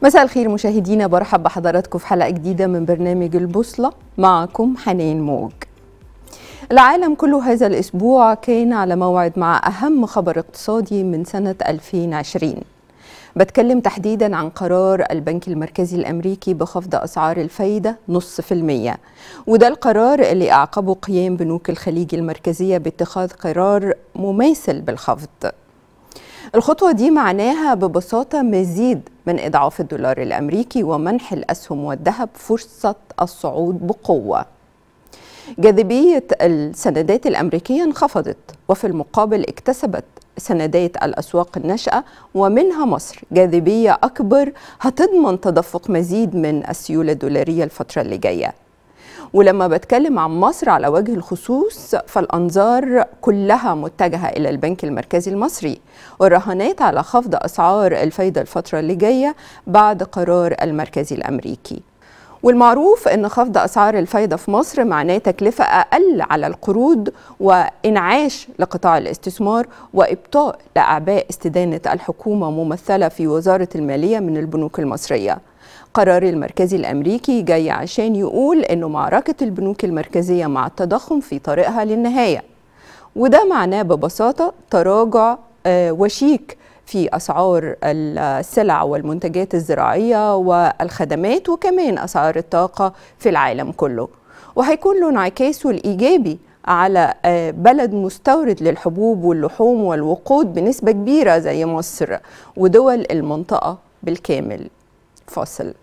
مساء الخير مشاهدينا، برحب بحضراتكم في حلقة جديدة من برنامج البوصلة. معكم حنان موج. العالم كله هذا الأسبوع كان على موعد مع أهم خبر اقتصادي من سنة 2020. بتكلم تحديدا عن قرار البنك المركزي الأمريكي بخفض أسعار الفايدة 0.5%، وده القرار اللي أعقبه قيام بنوك الخليج المركزية باتخاذ قرار مماثل بالخفض. الخطوة دي معناها ببساطة مزيد من إضعاف الدولار الأمريكي ومنح الأسهم والذهب فرصة الصعود بقوة. جاذبية السندات الأمريكية انخفضت، وفي المقابل اكتسبت سندات الأسواق الناشئة ومنها مصر جاذبية أكبر هتضمن تدفق مزيد من السيولة الدولارية الفترة اللي جاية. ولما بتكلم عن مصر على وجه الخصوص فالأنظار كلها متجهة إلى البنك المركزي المصري والرهانات على خفض أسعار الفايدة الفترة اللي جاية بعد قرار المركزي الأمريكي. والمعروف أن خفض أسعار الفايدة في مصر معناه تكلفة أقل على القروض وإنعاش لقطاع الاستثمار وإبطاء لأعباء استدانة الحكومة ممثلة في وزارة المالية من البنوك المصرية. قرار المركزي الأمريكي جاي عشان يقول أنه معركة البنوك المركزية مع التضخم في طريقها للنهاية، وده معناه ببساطة تراجع وشيك في أسعار السلع والمنتجات الزراعية والخدمات وكمان أسعار الطاقة في العالم كله، وهيكون له انعكاسه الإيجابي على بلد مستورد للحبوب واللحوم والوقود بنسبة كبيرة زي مصر ودول المنطقة بالكامل. فاصل.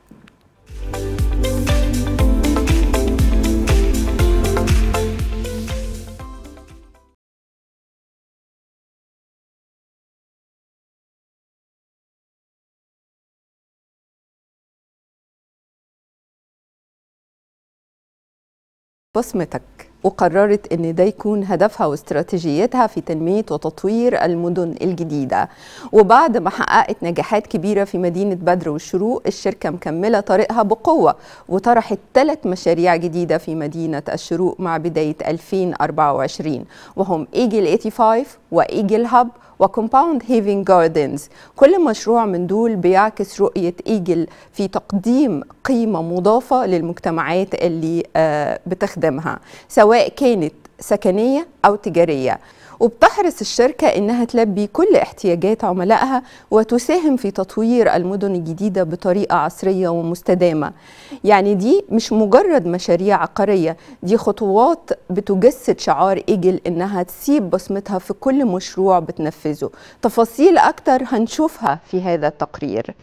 بصمتك، وقررت ان ده يكون هدفها واستراتيجيتها في تنمية وتطوير المدن الجديدة. وبعد ما حققت نجاحات كبيرة في مدينة بدر والشروق، الشركة مكملة طريقها بقوة وطرحت 3 مشاريع جديدة في مدينة الشروق مع بداية 2024، وهم إيجل 85 وإيجل هاب وكومباوند هيفين جاردنز. كل مشروع من دول بيعكس رؤية إيجل في تقديم قيمة مضافة للمجتمعات اللي بتخدمها، سواء كانت سكنية أو تجارية. وبتحرص الشركة إنها تلبي كل احتياجات عملائها وتساهم في تطوير المدن الجديدة بطريقة عصرية ومستدامة. يعني دي مش مجرد مشاريع عقارية، دي خطوات بتجسد شعار إيجل إنها تسيب بصمتها في كل مشروع بتنفذه. تفاصيل أكتر هنشوفها في هذا التقرير.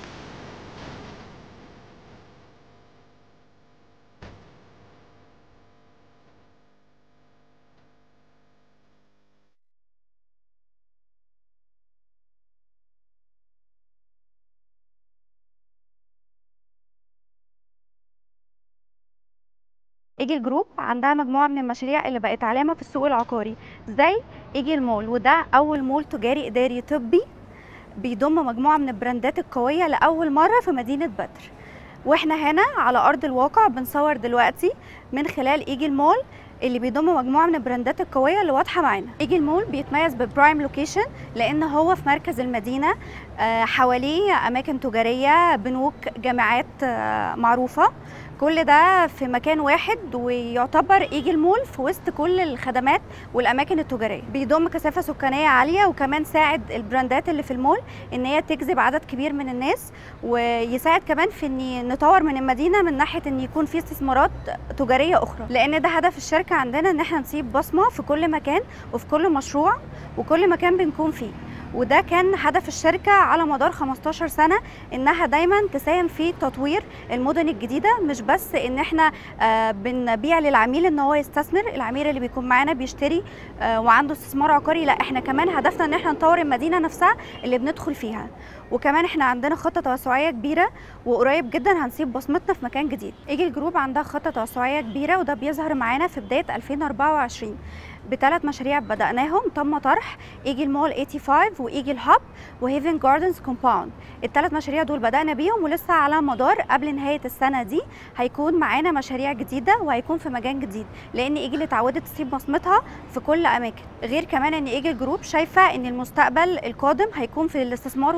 إيجل جروب عندها مجموعة من المشاريع اللي بقت علامة في السوق العقاري، زي إيجل مول، وده أول مول تجاري إداري طبي بيضم مجموعة من البراندات القوية لأول مرة في مدينة بدر. واحنا هنا على أرض الواقع بنصور دلوقتي من خلال إيجل مول اللي بيضم مجموعة من البراندات القوية اللي واضحة معانا. إيجل مول بيتميز ببرايم لوكيشن لأن هو في مركز المدينة، حواليه أماكن تجارية، بنوك، جامعات معروفة، كل ده في مكان واحد، ويعتبر إيجل مول في وسط كل الخدمات والأماكن التجارية. بيضم كثافة سكانية عالية، وكمان ساعد البراندات اللي في المول إن هي تجذب عدد كبير من الناس، ويساعد كمان في إن نطور من المدينة من ناحية إن يكون في استثمارات تجارية أخرى، لأن ده هدف الشركة عندنا، إن احنا نسيب بصمة في كل مكان وفي كل مشروع وكل مكان بنكون فيه. وده كان هدف الشركة على مدار 15 سنة، إنها دايما تساهم في تطوير المدن الجديدة، مش بس إن احنا بنبيع للعميل إن هو يستثمر، العميل اللي بيكون معانا بيشتري وعنده استثمار عقاري، لا احنا كمان هدفنا إن احنا نطور المدينة نفسها اللي بندخل فيها. وكمان احنا عندنا خطة توسعية كبيرة، وقريب جدا هنسيب بصمتنا في مكان جديد. إيجل جروب عندها خطة توسعية كبيرة، وده بيظهر معانا في بداية 2024 ب3 مشاريع بدأناهم تم طرح: إيجل مول 85 وإيجل هاب وهيفن جاردنز كومباوند. ال3 مشاريع دول بدأنا بيهم، ولسه على مدار قبل نهاية السنة دي هيكون معانا مشاريع جديدة وهيكون في مكان جديد، لأن إيجل اتعودت تسيب بصمتها في كل أماكن. غير كمان إن إيجل جروب شايفة إن المستقبل القادم هيكون في الاستثمار والتطوير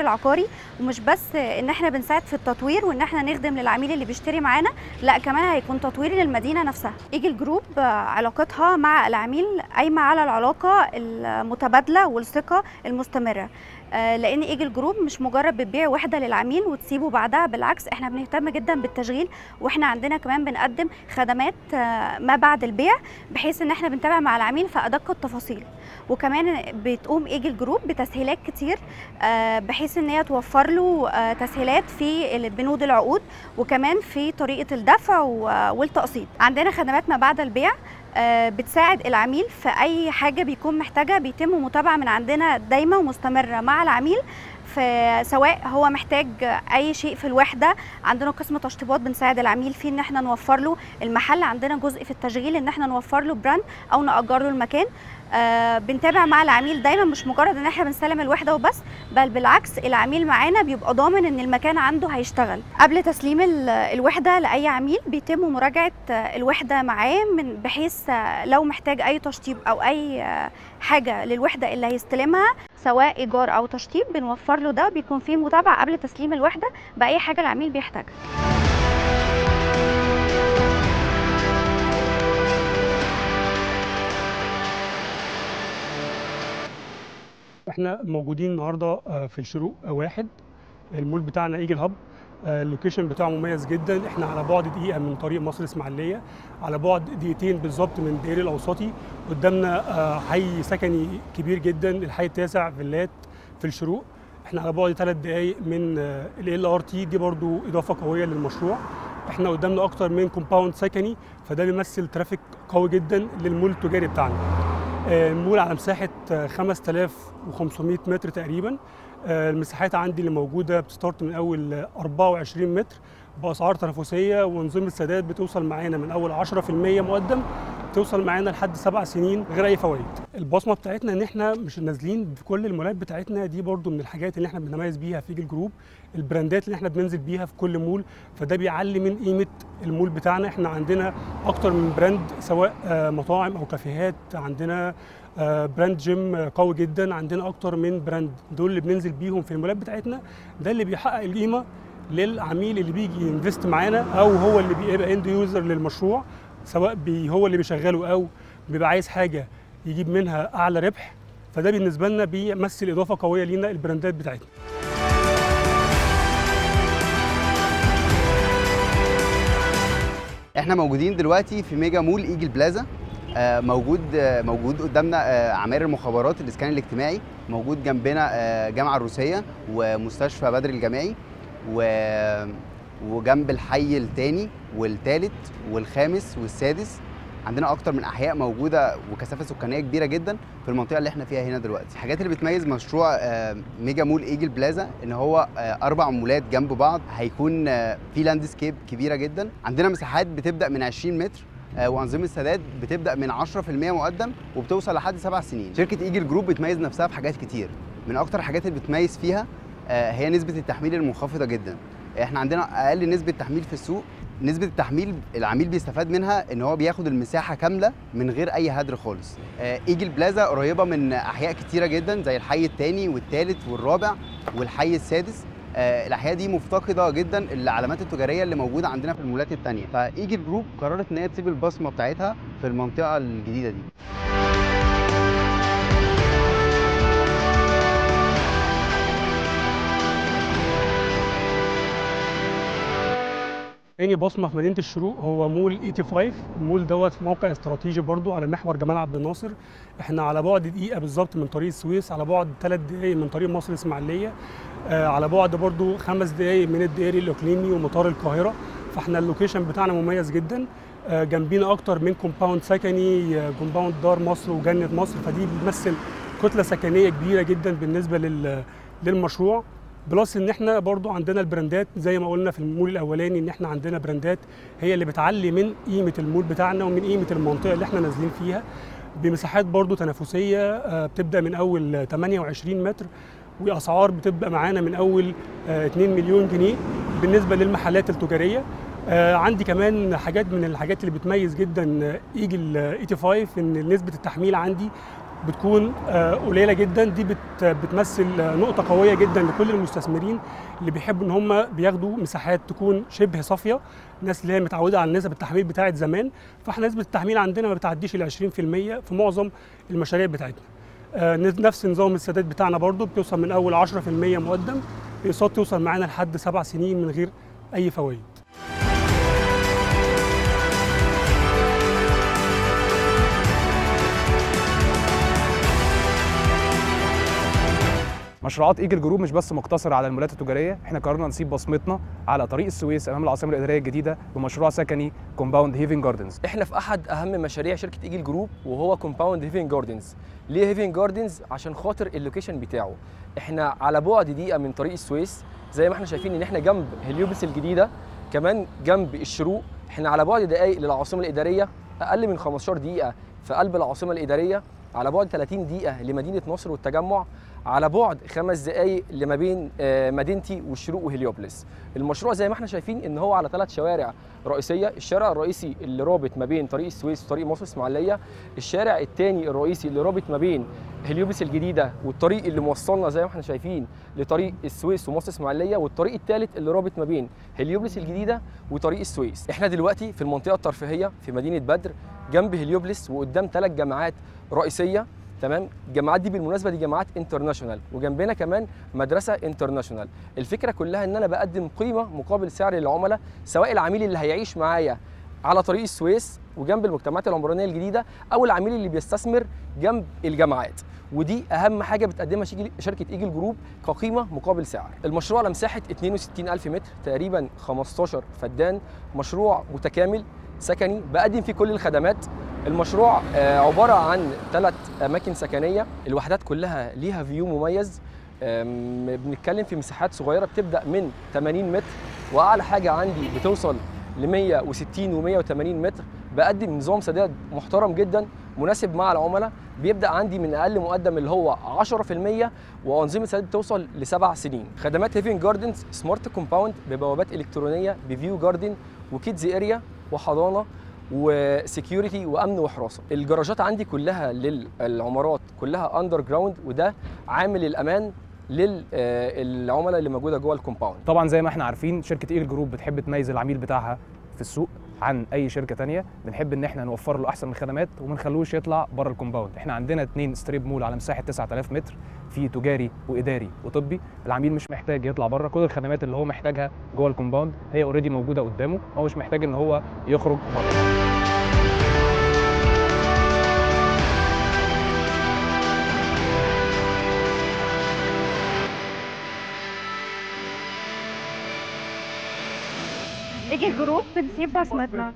العقاري، ومش بس ان احنا بنساعد في التطوير وان احنا نخدم للعميل اللي بيشتري معانا، لا كمان هيكون تطوير للمدينه نفسها. ايجل جروب علاقتها مع العميل قايمه على العلاقه المتبادله والثقه المستمره، لان ايجل جروب مش مجرد بتبيع وحده للعميل وتسيبه بعدها، بالعكس احنا بنهتم جدا بالتشغيل، واحنا عندنا كمان بنقدم خدمات ما بعد البيع بحيث ان احنا بنتابع مع العميل في ادق التفاصيل. وكمان بتقوم ايجل جروب بتسهيلات كتير بحيث ان هي توفر له تسهيلات في بنود العقود وكمان في طريقه الدفع والتقسيط. عندنا خدمات ما بعد البيع بتساعد العميل في اي حاجه بيكون محتاجها، بيتم متابعه من عندنا دايما ومستمره مع العميل، سواء هو محتاج اي شيء في الوحده. عندنا قسم تشطيبات بنساعد العميل فيه ان احنا نوفر له المحل، عندنا جزء في التشغيل ان احنا نوفر له براند او نأجر له المكان. بنتابع مع العميل دايما، مش مجرد ان احنا بنسلم الوحده وبس، بل بالعكس العميل معانا بيبقى ضامن ان المكان عنده هيشتغل. قبل تسليم الوحده لاي عميل بيتم مراجعه الوحده معاه، بحيث لو محتاج اي تشطيب او اي حاجه للوحده اللي هيستلمها سواء ايجار او تشطيب بنوفر له ده، بيكون فيه متابعه قبل تسليم الوحده باي حاجه العميل بيحتاجها. احنا موجودين النهارده في الشروق واحد، المول بتاعنا ايجل هاب. اللوكيشن بتاعه مميز جدا، احنا على بعد دقيقه من طريق مصر اسماعيليه، على بعد دقيقتين بالظبط من دائري الاوسطي. قدامنا حي سكني كبير جدا، الحي التاسع فيلات في الشروق. احنا على بعد 3 دقائق من LRT، دي برضو اضافه قويه للمشروع. احنا قدامنا اكتر من كومباوند سكني، فده بيمثل ترافيك قوي جدا للمول التجاري بتاعنا. المول على مساحه 5500 متر تقريبا. المساحات عندي اللي موجوده بتستارت من اول 24 متر باسعار تنافسيه، ونظام السداد بتوصل معانا من اول 10% مقدم توصل معانا لحد 7 سنين غير اي فوائد. البصمه بتاعتنا ان احنا مش نازلين في كل المولات بتاعتنا، دي برضو من الحاجات اللي احنا بنتميز بيها في ايجل جروب، البراندات اللي احنا بننزل بيها في كل مول، فده بيعلي من قيمه المول بتاعنا. احنا عندنا اكتر من براند، سواء مطاعم او كافيهات، عندنا براند جيم قوي جدا، عندنا اكتر من براند، دول اللي بننزل بيهم في المولات بتاعتنا. ده اللي بيحقق القيمه للعميل اللي بيجي ينفست معانا، او هو اللي بيبقى اند يوزر للمشروع، سواء هو اللي بيشغله او بيبقى عايز حاجه يجيب منها اعلى ربح. فده بالنسبه لنا بيمثل اضافه قويه لينا البراندات بتاعتنا. احنا موجودين دلوقتي في ميجا مول ايجل بلازا. موجود قدامنا عماير المخابرات، الاسكان الاجتماعي، موجود جنبنا جامعه الروسيه ومستشفى بدر الجامعي، وجنب الحي الثاني والثالث والخامس والسادس. عندنا اكتر من احياء موجوده وكثافه سكانيه كبيره جدا في المنطقه اللي احنا فيها هنا دلوقتي. الحاجات اللي بتميز مشروع ميجا مول ايجل بلازا ان هو 4 مولات جنب بعض، هيكون في لاندسكيب كبيره جدا. عندنا مساحات بتبدا من 20 متر، وانظمه السداد بتبدا من 10% مقدم وبتوصل لحد 7 سنين. شركه ايجل جروب بتميز نفسها بحاجات كتير، من اكتر الحاجات اللي بتميز فيها هي نسبه التحميل المنخفضه جدا. احنا عندنا اقل نسبه تحميل في السوق. نسبه التحميل العميل بيستفاد منها ان هو بياخد المساحه كامله من غير اي هدر خالص. ايجل بلازا قريبه من احياء كتيره جدا زي الحي الثاني والثالث والرابع والحي السادس. الاحياء دي مفتقده جدا العلامات التجاريه اللي موجوده عندنا في المولات الثانيه، فايجل جروب قررت ان هي تسيب البصمه بتاعتها في المنطقه الجديده دي. تاني بصمه في مدينه الشروق هو مول 85. المول دوت في موقع استراتيجي برضو على محور جمال عبد الناصر. احنا على بعد دقيقه بالظبط من طريق السويس، على بعد 3 دقائق من طريق مصر اسماعيليه، على بعد برضو 5 دقائق من الدائري الاقليمي ومطار القاهره. فاحنا اللوكيشن بتاعنا مميز جدا. جنبينا اكتر من كومباوند سكني، كومباوند دار مصر وجنه مصر، فدي بتمثل كتله سكنيه كبيره جدا بالنسبه للمشروع. بلس ان احنا برضو عندنا البراندات زي ما قلنا في المول الاولاني، ان احنا عندنا براندات هي اللي بتعلي من قيمه المول بتاعنا ومن قيمه المنطقه اللي احنا نازلين فيها، بمساحات برضو تنافسيه بتبدا من اول 28 متر، واسعار بتبقى معانا من اول 2 مليون جنيه بالنسبه للمحلات التجاريه. عندي كمان حاجات من الحاجات اللي بتميز جدا ايجل 85 ان نسبه التحميل عندي بتكون قليله جدا. دي بتمثل نقطه قويه جدا لكل المستثمرين اللي بيحبوا ان هم بياخدوا مساحات تكون شبه صافيه، الناس اللي هي متعوده على نسب التحميل بتاعه زمان. فاحنا نسبه التحميل عندنا ما بتعديش ال 20% في معظم المشاريع بتاعتنا. نفس نظام السداد بتاعنا برضو بتوصل من اول 10% مقدم، الاقساط توصل معانا لحد 7 سنين من غير اي فوائد. مشروعات ايجل جروب مش بس مقتصره على المولات التجاريه، احنا قررنا نسيب بصمتنا على طريق السويس امام العاصمه الاداريه الجديده بمشروع سكني كومباوند هيفن جاردنز. احنا في احد اهم مشاريع شركه ايجل جروب وهو كومباوند هيفن جاردنز. ليه هيفن جاردنز؟ عشان خاطر اللوكيشن بتاعه. احنا على بعد دقيقه من طريق السويس، زي ما احنا شايفين ان احنا جنب هليوبلس الجديده، كمان جنب الشروق. احنا على بعد دقائق للعاصمه الاداريه، اقل من 15 دقيقه في قلب العاصمه الاداريه، على بعد 30 دقيقه لمدينه نصر والتجمع، على بعد 5 دقائق لما بين مدينتي والشروق وهليوبلس. المشروع زي ما احنا شايفين ان هو على 3 شوارع رئيسيه، الشارع الرئيسي اللي رابط ما بين طريق السويس وطريق مصر اسماعيليه، الشارع الثاني الرئيسي اللي رابط ما بين هليوبلس الجديده والطريق اللي موصلنا زي ما احنا شايفين لطريق السويس ومصر اسماعيليه، والطريق الثالث اللي رابط ما بين هليوبلس الجديده وطريق السويس. احنا دلوقتي في المنطقه الترفيهيه في مدينه بدر جنب هليوبلس وقدام 3 جامعات رئيسيه. تمام، الجامعات دي بالمناسبه دي جامعات انترناشونال، وجنبنا كمان مدرسه انترناشونال. الفكره كلها ان انا بقدم قيمه مقابل سعر للعملاء، سواء العميل اللي هيعيش معايا على طريق السويس وجنب المجتمعات العمرانيه الجديده، او العميل اللي بيستثمر جنب الجامعات. ودي اهم حاجه بتقدمها شركه ايجل جروب كقيمه مقابل سعر. المشروع على مساحه 62,000 متر، تقريبا 15 فدان، مشروع متكامل سكني بقدم فيه كل الخدمات. المشروع عباره عن 3 اماكن سكنيه، الوحدات كلها ليها فيو مميز. بنتكلم في مساحات صغيره بتبدا من 80 متر، واعلى حاجه عندي بتوصل ل 160 و180 متر. بقدم نظام سداد محترم جدا مناسب مع العملاء، بيبدا عندي من اقل مقدم اللي هو 10%، وانظمه سداد بتوصل ل7 سنين. خدمات هيفن جاردنز سمارت كومباوند ببوابات الكترونيه بفيو جاردن وكيدز اريا وحضانه وسكيورتي وامن وحراسه. الجراجات عندي كلها للعمارات كلها اندر جراوند، وده عامل الامان للعملاء اللي موجوده جوه الكومباوند. طبعا زي ما احنا عارفين شركه ايجل جروب بتحب تميز العميل بتاعها في السوق عن اي شركه ثانيه، بنحب ان احنا نوفر له احسن الخدمات وما نخلوش يطلع بره الكومباوند. احنا عندنا 2 ستريب مول على مساحه 9000 متر، في تجاري واداري وطبي. العميل مش محتاج يطلع بره، كل الخدمات اللي هو محتاجها جوه الكومباوند هي اوريدي موجوده قدامه، هو مش محتاج ان هو يخرج بره. ايجل جروب بنسيب بصمتنا.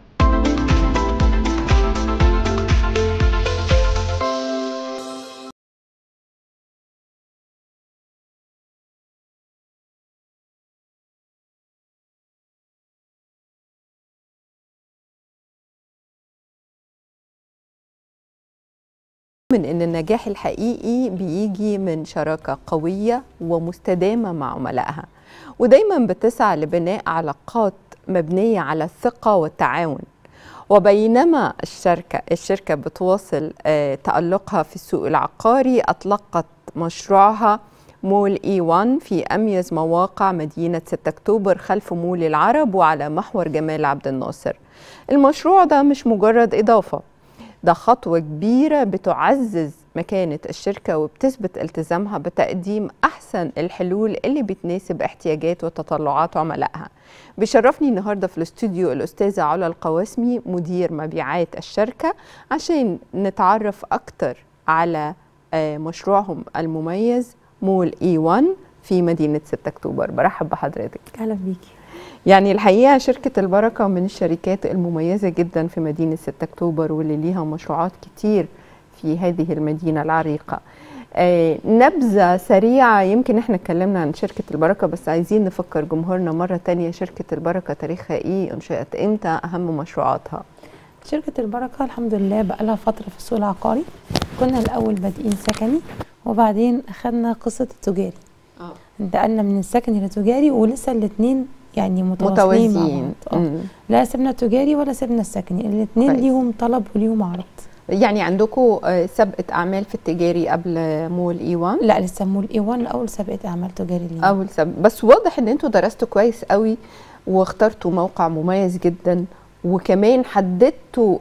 من ان النجاح الحقيقي بيجي من شراكة قوية ومستدامة مع عملائها، ودايما بتسعى لبناء علاقات مبنية على الثقة والتعاون. وبينما الشركة بتواصل تألقها في السوق العقاري، أطلقت مشروعها مول E1 في أميز مواقع مدينة 6 أكتوبر خلف مول العرب وعلى محور جمال عبد الناصر. المشروع ده مش مجرد إضافة، ده خطوة كبيرة بتعزز مكانة الشركة وبتثبت التزامها بتقديم أحسن الحلول اللي بتناسب احتياجات وتطلعات عملائها. بيشرفني النهاردة في الاستوديو الأستاذة علا القواسمي مدير مبيعات الشركة عشان نتعرف أكتر على مشروعهم المميز مول E1 في مدينة 6 أكتوبر. برحب بحضرتك. أهلا بيكي. يعني الحقيقة شركة البركة من الشركات المميزة جدا في مدينة 6 أكتوبر واللي ليها مشروعات كتير في هذه المدينة العريقة. نبذة سريعة، يمكن احنا اتكلمنا عن شركة البركة بس عايزين نفكر جمهورنا مرة تانية، شركة البركة تاريخها ايه؟ انشأت امتى؟ أهم مشروعاتها؟ شركة البركة الحمد لله بقى لها فترة في السوق العقاري. كنا الأول بادئين سكني وبعدين أخدنا قصة التجاري. انتقلنا من السكني للتجاري ولسه الاثنين يعني متواصلين. لا سيبنا التجاري ولا سيبنا السكني، الاثنين ليهم طلب وليهم عرض. يعني عندكم سابقه اعمال في التجاري قبل مول E1؟ لا لسه مول E1 اول سابقه اعمال تجاري لينا. اول سابقه، بس واضح ان انتوا درستوا كويس قوي واخترتوا موقع مميز جدا، وكمان حددتوا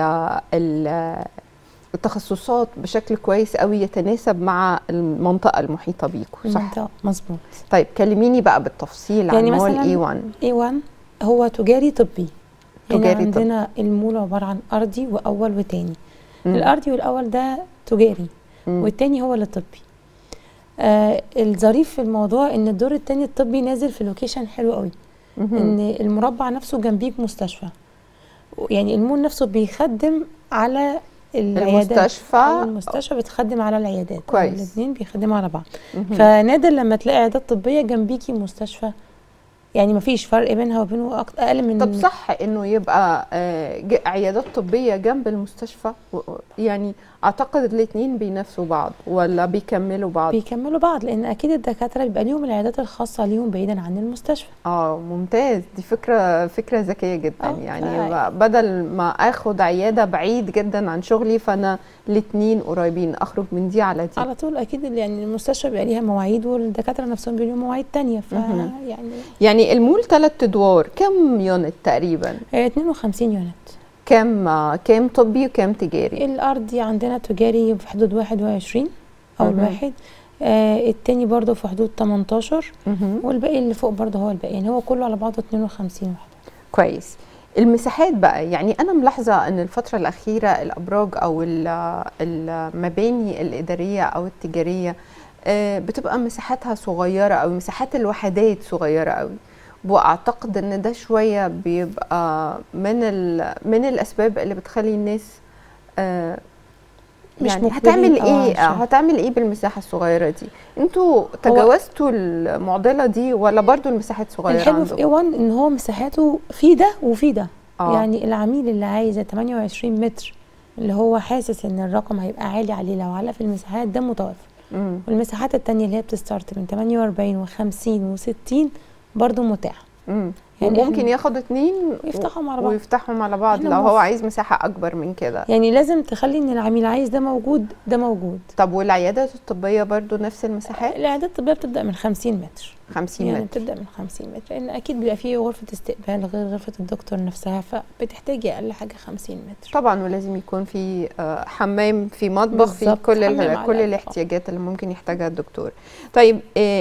التخصصات بشكل كويس قوي يتناسب مع المنطقه المحيطه بيكم، صح؟ المنطقة مظبوط. طيب كلميني بقى بالتفصيل يعني عن مول مثلا E1. E1 هو تجاري طبي. تجاري يعني عندنا المول عباره عن ارضي واول وتاني. الارضي والاول ده تجاري والتاني هو اللي طبي. الظريف في الموضوع ان الدور التاني الطبي نازل في لوكيشن حلو قوي، ان المربع نفسه جنبيك مستشفى، يعني المول نفسه بيخدم على العيادات، المستشفى بتخدم على العيادات، كويس. الاثنين بيخدموا على بعض. فنادر لما تلاقي عيادات طبيه جنبيكي مستشفى، يعني ما فيش فرق بينها وبينه اقل من. طب صح انه يبقى عيادات طبيه جنب المستشفى؟ يعني اعتقد الاثنين بينافسوا بعض ولا بيكملوا بعض؟ بيكملوا بعض، لان اكيد الدكاتره بيبقى ليهم العيادات الخاصه ليهم بعيدا عن المستشفى. ممتاز، دي فكره ذكيه جدا. يعني بدل ما اخد عياده بعيد جدا عن شغلي، فانا الاثنين قريبين، اخرج من دي على دي على طول. اكيد يعني المستشفى بيبقى ليها مواعيد والدكاتره نفسهم بيبقى لهم مواعيد ثانيه. يعني المول 3 ادوار، كم يونت تقريبا؟ 52 يونت. كام طبي وكام تجاري؟ الارضي عندنا تجاري في حدود 21 اول واحد، التاني برضه في حدود 18 والباقي اللي فوق برضه هو الباقي، يعني هو كله على بعضه 52 واحد. كويس. المساحات بقى، يعني انا ملاحظه ان الفتره الاخيره الابراج او المباني الاداريه او التجاريه بتبقى مساحاتها صغيره او مساحات الوحدات صغيره قوي، واعتقد ان ده شويه بيبقى من الاسباب اللي بتخلي الناس يعني هتعمل ايه بالمساحه الصغيره دي؟ انتوا تجاوزتوا المعضله دي ولا برضو المساحات صغيره؟ الحلو في A1 ان هو مساحاته في ده وفي ده. يعني العميل اللي عايز 28 متر اللي هو حاسس ان الرقم هيبقى عالي عليه لو علق في المساحات ده متوفر. والمساحات التانية اللي هي بتستارت من 48 و50 و60 برضو متاحه. يعني ممكن ياخد 2 ويفتحهم على بعض لو هو عايز مساحه اكبر من كده. يعني لازم تخلي ان العميل عايز ده موجود ده موجود. طب والعيادات الطبيه برضو نفس المساحات؟ العيادات الطبيه بتبدا من 50 متر. 50 يعني متر بتبدا من 50 متر، لان اكيد بيبقى فيه غرفه استقبال غير غرفه الدكتور نفسها، فبتحتاجي اقل حاجه 50 متر طبعا. ولازم يكون في حمام، في مطبخ، في كل الاحتياجات اللي ممكن يحتاجها الدكتور. طيب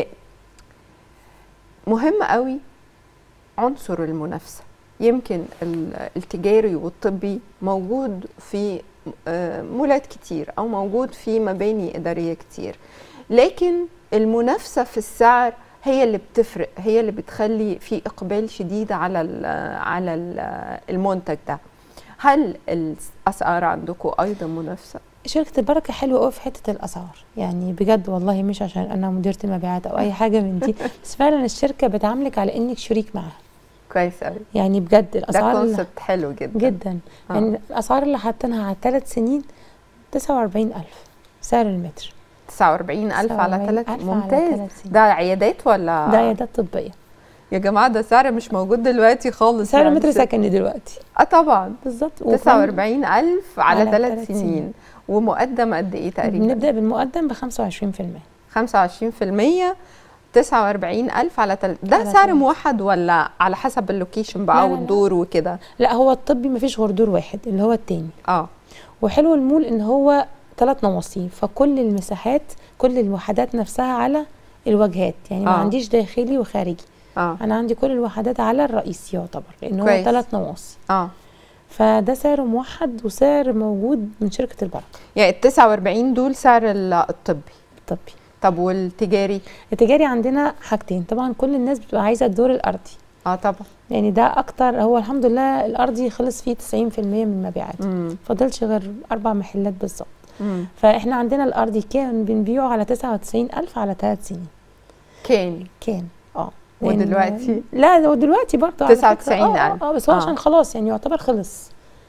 مهم قوي عنصر المنافسة. يمكن التجاري والطبي موجود في مولات كتير أو موجود في مباني إدارية كتير، لكن المنافسة في السعر هي اللي بتفرق، هي اللي بتخلي في إقبال شديد على المنتج ده. هل الأسعار عندكم أيضا منافسة؟ شركة البركة حلوة قوي في حتة الأسعار، يعني بجد والله مش عشان أنا مديرة المبيعات أو أي حاجة من دي، بس فعلا الشركة بتعاملك على إنك شريك معاها. كويس قوي. يعني بجد الأسعار ده كونسبت حلو جدا جدا. يعني الأسعار اللي حاطينها على 3 سنين 49,000 سعر المتر. 49,000 على 3. ممتاز. ده عيادات ولا؟ ده عيادات طبية يا جماعة. ده سعر مش موجود دلوقتي خالص. سعر المتر سكني دلوقتي. طبعا بالظبط. 49,000 على 3 سنين. ومقدم قد ايه تقريبا؟ بنبدأ بالمقدم ب 25%. 25%. 49,000 على 3. ده سعر موحد ولا على حسب اللوكيشن بقى والدور وكده؟ لا هو الطبي مفيش غير دور واحد اللي هو التاني. وحلو المول ان هو 3 نواصي، فكل المساحات كل الوحدات نفسها على الواجهات، يعني ما عنديش داخلي وخارجي. انا عندي كل الوحدات على الرئيسي يعتبر، لان هو 3 نواصي. فده سعر موحد وسعر موجود من شركة البركة. يعني ال 49 دول سعر الطبي. طب والتجاري؟ التجاري عندنا حاجتين، طبعا كل الناس بتبقى عايزه الدور الارضي. طبعا. يعني ده اكتر، هو الحمد لله الارضي خلص فيه 90% من مبيعاته، فضلش غير 4 محلات بالظبط. فاحنا عندنا الارضي كان بنبيعه على 99,000 على 3 سنين. كان ودلوقتي؟ لا ودلوقتي برضه 99,000. بس هو عشان خلاص يعني يعتبر خلص.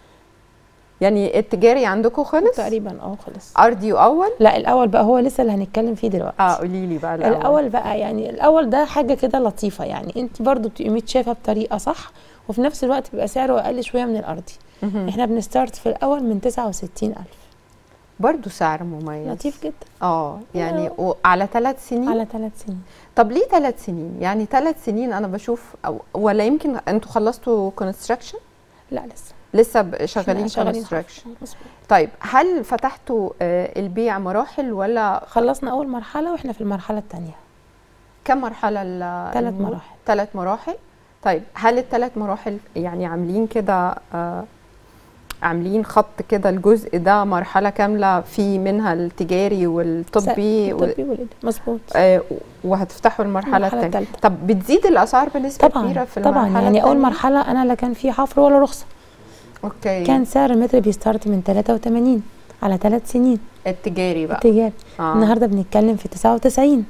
يعني التجاري عندكم خلص؟ تقريبا خلص. ارضي واول؟ لا الاول بقى هو لسه اللي هنتكلم فيه دلوقتي. قولي لي بقى الاول بقى. يعني الاول ده حاجه كده لطيفه، يعني انت برضو بتبقي متشافه بطريقه صح، وفي نفس الوقت بيبقى سعره اقل شويه من الارضي. احنا بنستارت في الاول من 69,000. برضو سعر مميز لطيف جدا. يعني على 3 سنين؟ على 3 سنين. طب ليه 3 سنين؟ يعني 3 سنين انا بشوف ولا يمكن انتوا خلصتوا كونستراكشن؟ لا لسه شغالين كونستراكشن. طيب هل فتحتوا البيع مراحل ولا خلصنا اول مرحله واحنا في المرحله الثانيه؟ كم مرحله؟ 3 مراحل. 3 مراحل. طيب هل ال3 مراحل يعني عاملين كده عاملين خط كده الجزء ده مرحله كامله في منها التجاري والطبي مظبوط. وهتفتحوا المرحله الثانيه. طب بتزيد الاسعار بنسبه كبيره في المرحله طبعا يعني اول مرحله انا لا كان في حفر ولا رخصه. اوكي. كان سعر المتر بيستارت من 83 على 3 سنين. التجاري بقى. التجاري. النهارده بنتكلم في 99.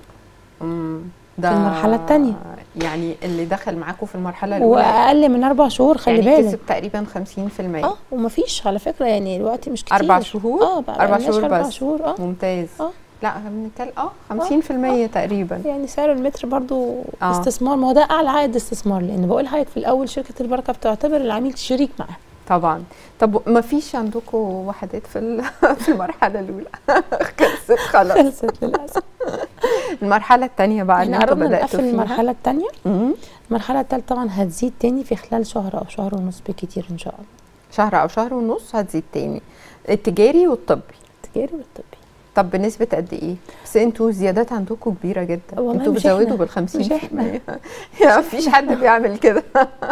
ده في المرحله الثانيه. يعني اللي دخل معاكم في المرحله الاولى واقل من 4 شهور خلي بالك. يعني كسب تقريبا 50%. ومفيش على فكره يعني الوقت مش كتير. 4 شهور. 4 شهور بس. 4 شهور. ممتاز. لا بنتكلم 50% تقريبا. يعني سعر المتر برضو استثمار. ما هو ده اعلى عائد استثمار، لان بقول لحضرتك في الاول شركه البركه بتعتبر العميل شريك معاها. طبعا. طب ما فيش عندكم وحدات في المرحله الاولى؟ خلاص خلصت للاسف. المرحله الثانيه بقى اللي انتوا بداتوا فيها المرحله الثانيه. المرحله الثالثه طبعا هتزيد تاني في خلال شهر او شهر ونص بكتير ان شاء الله. شهر او شهر ونص هتزيد تاني التجاري والطبي. التجاري والطبي. طب بنسبه قد ايه؟ بس انتوا الزيادات عندكم كبيره جدا. انتوا بتزودوا بال50%. يعني مفيش حد بيعمل كده.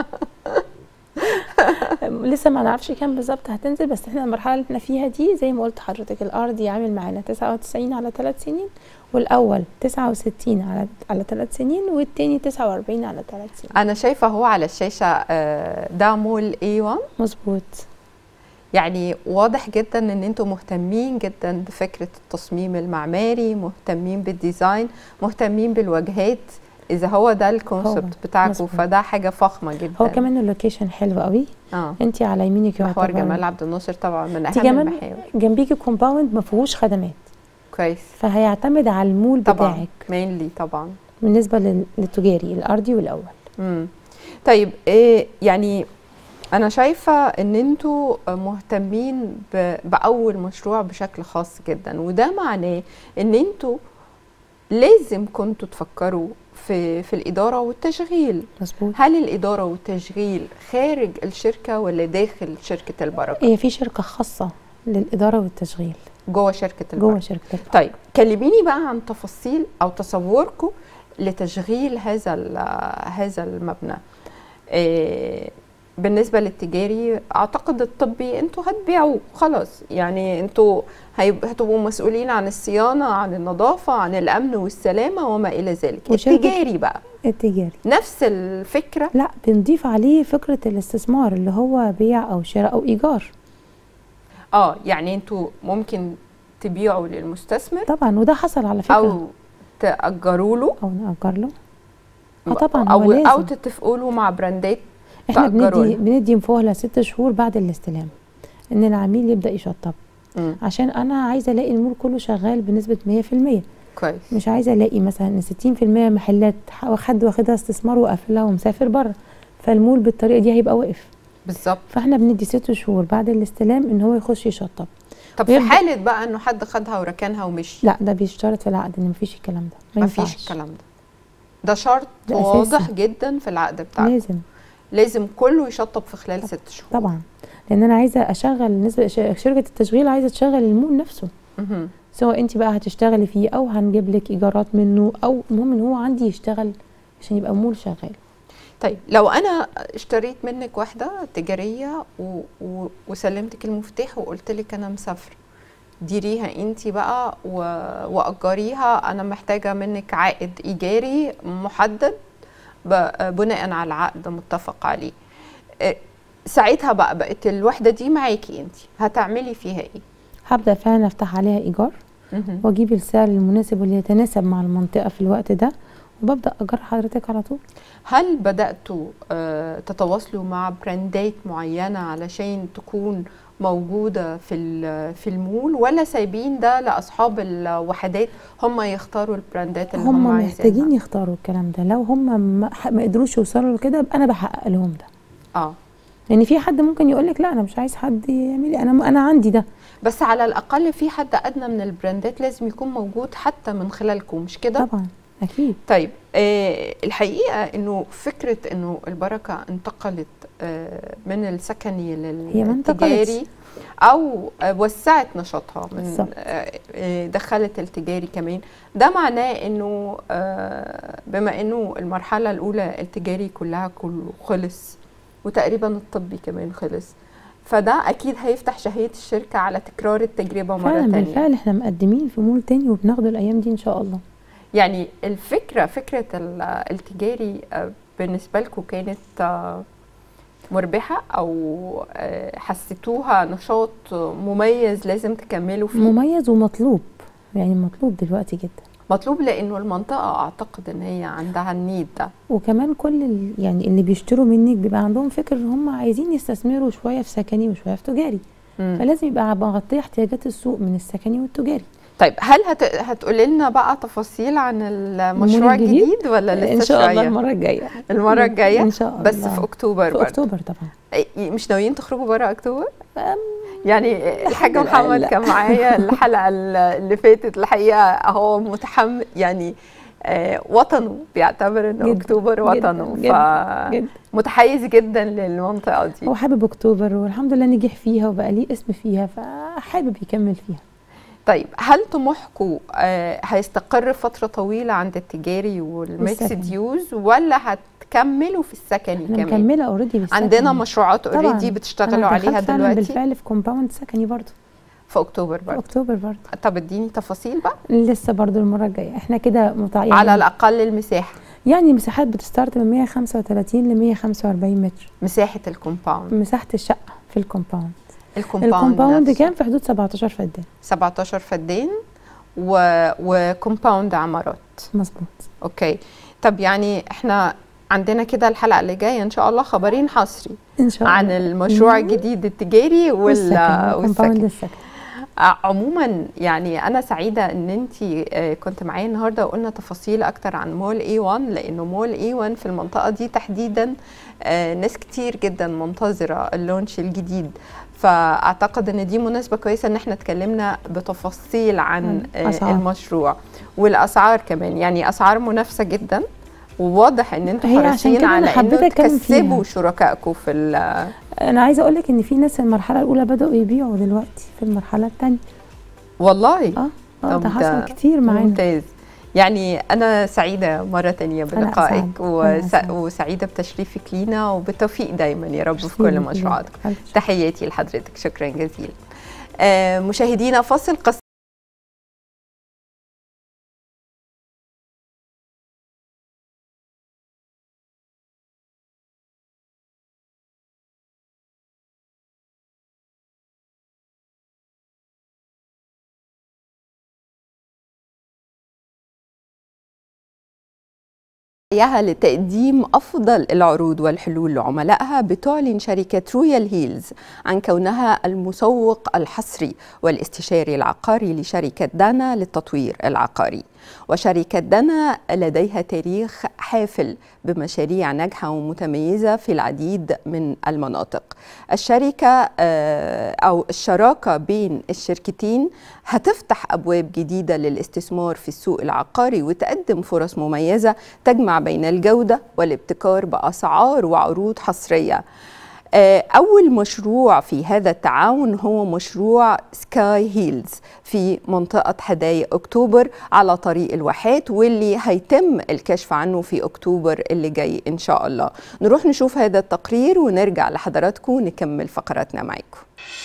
لسه ما نعرفش كام بالظبط هتنزل، بس احنا المرحله اللي احنا فيها دي زي ما قلت حضرتك الارضي عامل معانا 99 على 3 سنين، والاول 69 على 3 سنين، والتاني 49 على 3 سنين. انا شايفه هو على الشاشه ده مول A1. مظبوط. يعني واضح جدا ان انتوا مهتمين جدا بفكره التصميم المعماري، مهتمين بالديزاين، مهتمين بالواجهات. اذا هو ده الكونسبت بتاعكم فده حاجه فخمه جدا. هو كمان اللوكيشن حلو قوي. انت على يمينك محور جمال عبد الناصر طبعا من اهم المحاور. جنبيكي كومباوند ما فيهوش خدمات. كويس. فهيعتمد على المول طبعًا بتاعك مينلي طبعا بالنسبه للتجاري الارضي والاول. طيب يعني انا شايفه ان انتوا مهتمين باول مشروع بشكل خاص جدا، وده معناه ان انتوا لازم كنتوا تفكروا في الإدارة والتشغيل. مظبوط. هل الإدارة والتشغيل خارج الشركة ولا داخل شركة البركة؟ هي في شركة خاصة للإدارة والتشغيل جوه شركة البركة. جوه شركة البركة. طيب كلميني بقى عن تفاصيل أو تصوركم لتشغيل هذا المبنى. بالنسبة للتجاري أعتقد الطبي أنتوا هتبيعوه خلاص، يعني أنتوا هتبقوا مسؤولين عن الصيانة، عن النظافة، عن الأمن والسلامة وما إلى ذلك. التجاري بقى التجاري نفس الفكرة؟ لا، بنضيف عليه فكرة الاستثمار اللي هو بيع أو شراء أو إيجار. يعني أنتوا ممكن تبيعوا للمستثمر طبعا، وده حصل على فكرة، أو تأجروا له أو نأجر له. طبعا أو تتفقوا له مع براندات. احنا بندي مفاهله 6 شهور بعد الاستلام ان العميل يبدا يشطب. عشان انا عايزه الاقي المول كله شغال بنسبه 100%. كويس. مش عايزه الاقي مثلا ان 60% محلات حد واخدها استثمار وقافلها ومسافر بره، فالمول بالطريقه دي هيبقى واقف. بالظبط. فاحنا بندي 6 شهور بعد الاستلام ان هو يخش يشطب. طب في حاله بقى انه حد خدها وركنها ومشي؟ لا، ده بيشترط في العقد ان مفيش الكلام ده. مفيش الكلام ده شرط واضح جدا في العقد بتاعك. لازم كله يشطب في خلال 6 شهور. طبعا، لان انا عايزه اشغل نسبه شركه التشغيل عايزه تشغل المول نفسه. سواء انت بقى هتشتغلي فيه او هنجيب لك ايجارات منه، او المهم ان هو عندي يشتغل عشان يبقى مول شغال. طيب لو انا اشتريت منك واحده تجاريه وسلمتك المفتاح وقلت لك انا مسافره، ديريها انت بقى واجريها، انا محتاجه منك عائد ايجاري محدد بناء على العقد متفق عليه، ساعتها بقت الوحده دي معاكي انت، هتعملي فيها ايه؟ هبدا فعلا افتح عليها ايجار واجيب السعر المناسب واللي يتناسب مع المنطقه في الوقت ده، وببدا اجر حضرتك على طول. هل بداتوا تتواصلوا مع براندات معينه علشان تكون موجوده في المول، ولا سايبين ده لاصحاب الوحدات هم يختاروا البراندات اللي هم عايزينها؟ محتاجين يختاروا الكلام ده. لو هم ما قدروش يوصلوا لكده انا بحقق لهم ده. لان في حد ممكن يقول لك لا انا مش عايز حد يعمل لي، انا عندي ده. بس على الاقل في حد ادنى من البراندات لازم يكون موجود حتى من خلالكم، مش كده؟ طبعا اكيد. طيب الحقيقه انه فكره انه البركه انتقلت من السكني للتجاري او وسعت نشاطها من دخلت التجاري كمان، ده معناه انه بما انه المرحله الاولى التجاري كله خلص وتقريبا الطبي كمان خلص، فده اكيد هيفتح شهيه الشركه على تكرار التجربه مره ثانيه. بالفعل احنا مقدمين في مول تاني وبناخده الايام دي ان شاء الله. يعني فكره التجاري بالنسبه لكم كانت مربحه او حسيتوها نشاط مميز لازم تكملوا فيه؟ مميز ومطلوب، يعني مطلوب دلوقتي جدا. مطلوب لانه المنطقه اعتقد ان هي عندها النيد ده، وكمان كل يعني اللي بيشتروا منك بيبقى عندهم فكر ان هم عايزين يستثمروا شويه في سكني وشويه في تجاري، فلازم يبقى مغطيه احتياجات السوق من السكني والتجاري. طيب هل هتقولي لنا بقى تفاصيل عن المشروع الجديد ولا لسه ان شاء الله المره الجايه؟ المره الجايه ان شاء الله، بس في اكتوبر. في اكتوبر طبعا. مش ناويين تخرجوا بره اكتوبر؟ يعني الحاج محمد كان معايا الحلقه اللي فاتت، الحقيقه هو متحمس، يعني وطنه بيعتبر ان اكتوبر وطنه، فمتحيز جدا للمنطقه دي. هو حابب اكتوبر والحمد لله نجح فيها وبقى ليه اسم فيها، فحابب يكمل فيها. طيب هل طموحكم هيستقر فتره طويله عند التجاري والميكسد يوز، ولا هتكملوا في السكني كمان؟ مكمله اوريدي بالسكني. عندنا مشروعات اوريدي بتشتغلوا عليها دلوقتي بالفعل في كومباوند سكني برضه في اكتوبر برضه. في اكتوبر برضه. طب اديني تفاصيل بقى. لسه برضه المره الجايه احنا كده يعني على الاقل المساحه، يعني مساحات بتستارت من 135 ل 145 متر. مساحه الكومباوند، مساحه الشقه في الكومباوند. الكومباوند كام في حدود 17 فدان. 17 فدان وكومباوند عمارات. مظبوط. اوكي. طب يعني احنا عندنا كده الحلقه اللي جايه ان شاء الله خبرين حصري ان شاء الله عن المشروع الجديد التجاري والسكن. عموما يعني انا سعيده ان انت كنت معايا النهارده وقلنا تفاصيل اكتر عن مول A1، لانه مول A1 في المنطقه دي تحديدا ناس كتير جدا منتظره اللونش الجديد، فاعتقد ان دي مناسبه كويسه ان احنا اتكلمنا بتفاصيل عن المشروع والاسعار كمان. يعني اسعار منافسه جدا، وواضح ان انتم حريصين على ان تكسبوا شركائكم في انا عايزه اقول لك ان في ناس في المرحله الاولى بداوا يبيعوا دلوقتي في المرحله الثانيه. والله ده حصل كتير معانا. ممتاز. يعني انا سعيده مره ثانيه بلقائك وسعيده بتشريفك لينا، وبالتوفيق دايما يا رب في كل مشروعاتكم. تحياتي لحضرتك، شكرا جزيلا. مشاهدينا فاصل قصير. لتقديم أفضل العروض والحلول لعملائها، بتعلن شركة رويال هيلز عن كونها المسوق الحصري والاستشاري العقاري لشركة دانا للتطوير العقاري. وشركة دانا لديها تاريخ حافل بمشاريع ناجحة ومتميزة في العديد من المناطق. الشركة أو الشراكة بين الشركتين هتفتح أبواب جديدة للاستثمار في السوق العقاري وتقدم فرص مميزة تجمع بين الجودة والابتكار بأسعار وعروض حصرية. أول مشروع في هذا التعاون هو مشروع سكاي هيلز في منطقة حدائق أكتوبر على طريق الواحات، واللي هيتم الكشف عنه في أكتوبر اللي جاي إن شاء الله. نروح نشوف هذا التقرير ونرجع لحضراتكم نكمل فقراتنا معاكم.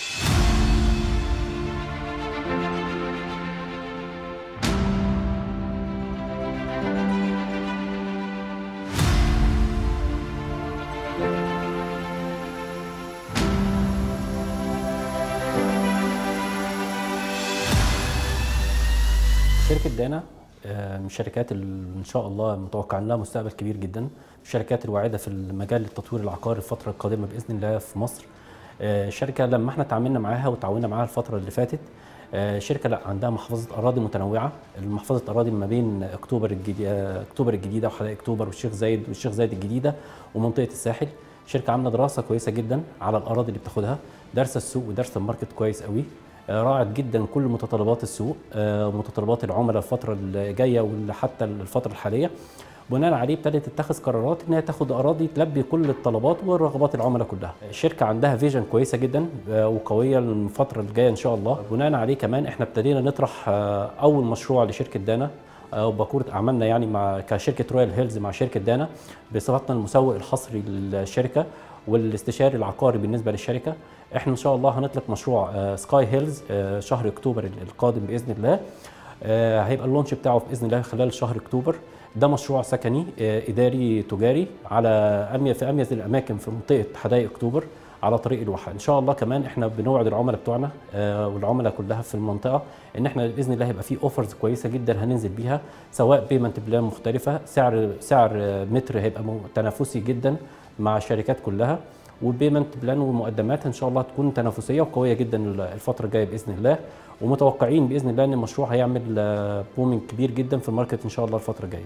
شركة دانا من الشركات اللي إن شاء الله متوقع لها مستقبل كبير جدا، الشركات الواعدة في المجال التطوير العقاري الفترة القادمة بإذن الله في مصر. الشركه لما احنا تعاملنا معاها وتعاوننا معاها الفتره اللي فاتت، شركه لا عندها محافظه اراضي متنوعه، محافظه اراضي ما بين اكتوبر الجديده وحدائق اكتوبر والشيخ زايد الجديده ومنطقه الساحل. شركه عامله دراسه كويسه جدا على الاراضي اللي بتاخدها، دارسه السوق ودارسه الماركت كويس قوي، راعت جدا كل متطلبات السوق ومتطلبات العملاء الفتره الجايه وحتى الفتره الحاليه. بناء عليه ابتدت تتخذ قرارات ان هي تاخد اراضي تلبي كل الطلبات ورغبات العملاء كلها. الشركه عندها فيجن كويسه جدا وقويه للفتره الجايه ان شاء الله. بناء عليه كمان احنا ابتدينا نطرح اول مشروع لشركه دانا وباكوره اعمالنا يعني مع كشركه رويال هيلز مع شركه دانا بصفتنا المسوق الحصري للشركه والاستشاري العقاري بالنسبه للشركه. احنا ان شاء الله هنطلق مشروع سكاي هيلز شهر اكتوبر القادم باذن الله. هيبقى اللونش بتاعه باذن الله خلال شهر اكتوبر. ده مشروع سكني اداري تجاري على في اميز الاماكن في منطقه حدائق اكتوبر على طريق الواحه. ان شاء الله كمان احنا بنوعد العملاء بتوعنا والعملاء كلها في المنطقه ان احنا باذن الله هيبقى في اوفرز كويسه جدا هننزل بيها، سواء بيمنت بلان مختلفه، سعر متر هيبقى تنافسي جدا مع الشركات كلها، والبيمنت بلان والمقدمات ان شاء الله تكون تنافسيه وقويه جدا الفتره الجايه باذن الله. ومتوقعين باذن الله ان المشروع هيعمل بومينج كبير جدا في الماركت ان شاء الله الفتره الجايه.